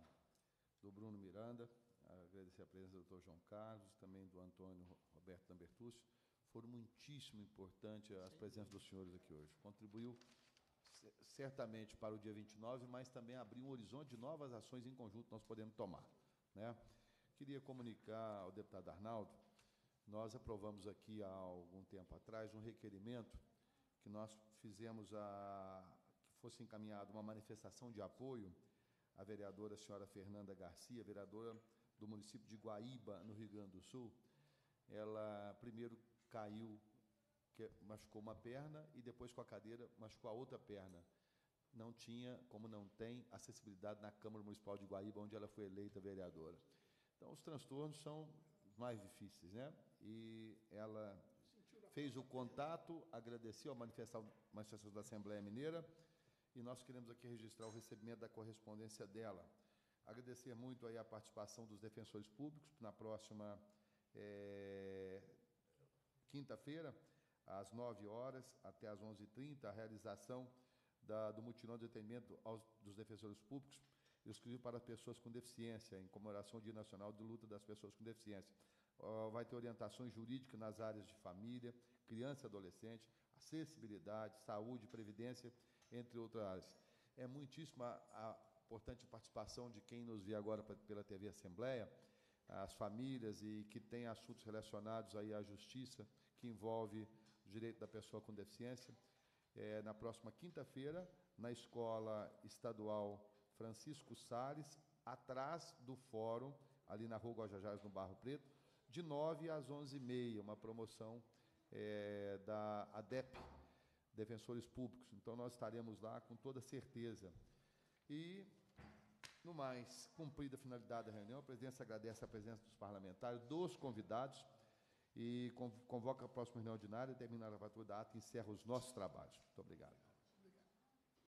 do Bruno Miranda, agradecer a presença do doutor João Carlos, também do Antônio Roberto Lambertucci. Foram muitíssimo importantes as presenças dos senhores aqui hoje. Contribuiu certamente para o dia vinte e nove, mas também abriu um horizonte de novas ações em conjunto que nós podemos tomar, né? Queria comunicar ao deputado Arnaldo, nós aprovamos aqui há algum tempo atrás um requerimento que nós fizemos a, que fosse encaminhada uma manifestação de apoio à vereadora senhora Fernanda Garcia, vereadora do município de Guaíba, no Rio Grande do Sul. Ela primeiro caiu, que machucou uma perna, e depois com a cadeira machucou a outra perna. Não tinha, como não tem, acessibilidade na Câmara Municipal de Guaíba, onde ela foi eleita vereadora. Então, os transtornos são mais difíceis, né? E ela fez o contato, agradeceu a manifestação, manifestação da Assembleia Mineira, e nós queremos aqui registrar o recebimento da correspondência dela. Agradecer muito aí a participação dos defensores públicos. Na próxima é, quinta-feira, às nove horas até às onze e trinta, a realização da, do mutirão de atendimento aos, dos defensores públicos, exclusivo para pessoas com deficiência, em comemoração ao Dia Nacional de Luta das Pessoas com Deficiência. Uh, vai ter orientações jurídicas nas áreas de família, criança e adolescente, acessibilidade, saúde, previdência, entre outras áreas. É muitíssima a importante participação de quem nos vê agora pela T V Assembleia, as famílias, e que tem assuntos relacionados aí à justiça, que envolve o direito da pessoa com deficiência. É, na próxima quinta-feira, na Escola Estadual Francisco Salles, atrás do fórum, ali na Rua Guajajás, no Barro Preto, de nove às onze e meia, uma promoção é, da A D E P, Defensores Públicos. Então, nós estaremos lá com toda certeza. E, no mais, cumprida a finalidade da reunião, a presidência agradece a presença dos parlamentares, dos convidados, e convoca a próxima reunião ordinária, termina a lavatura da ata e encerra os nossos trabalhos. Muito obrigado.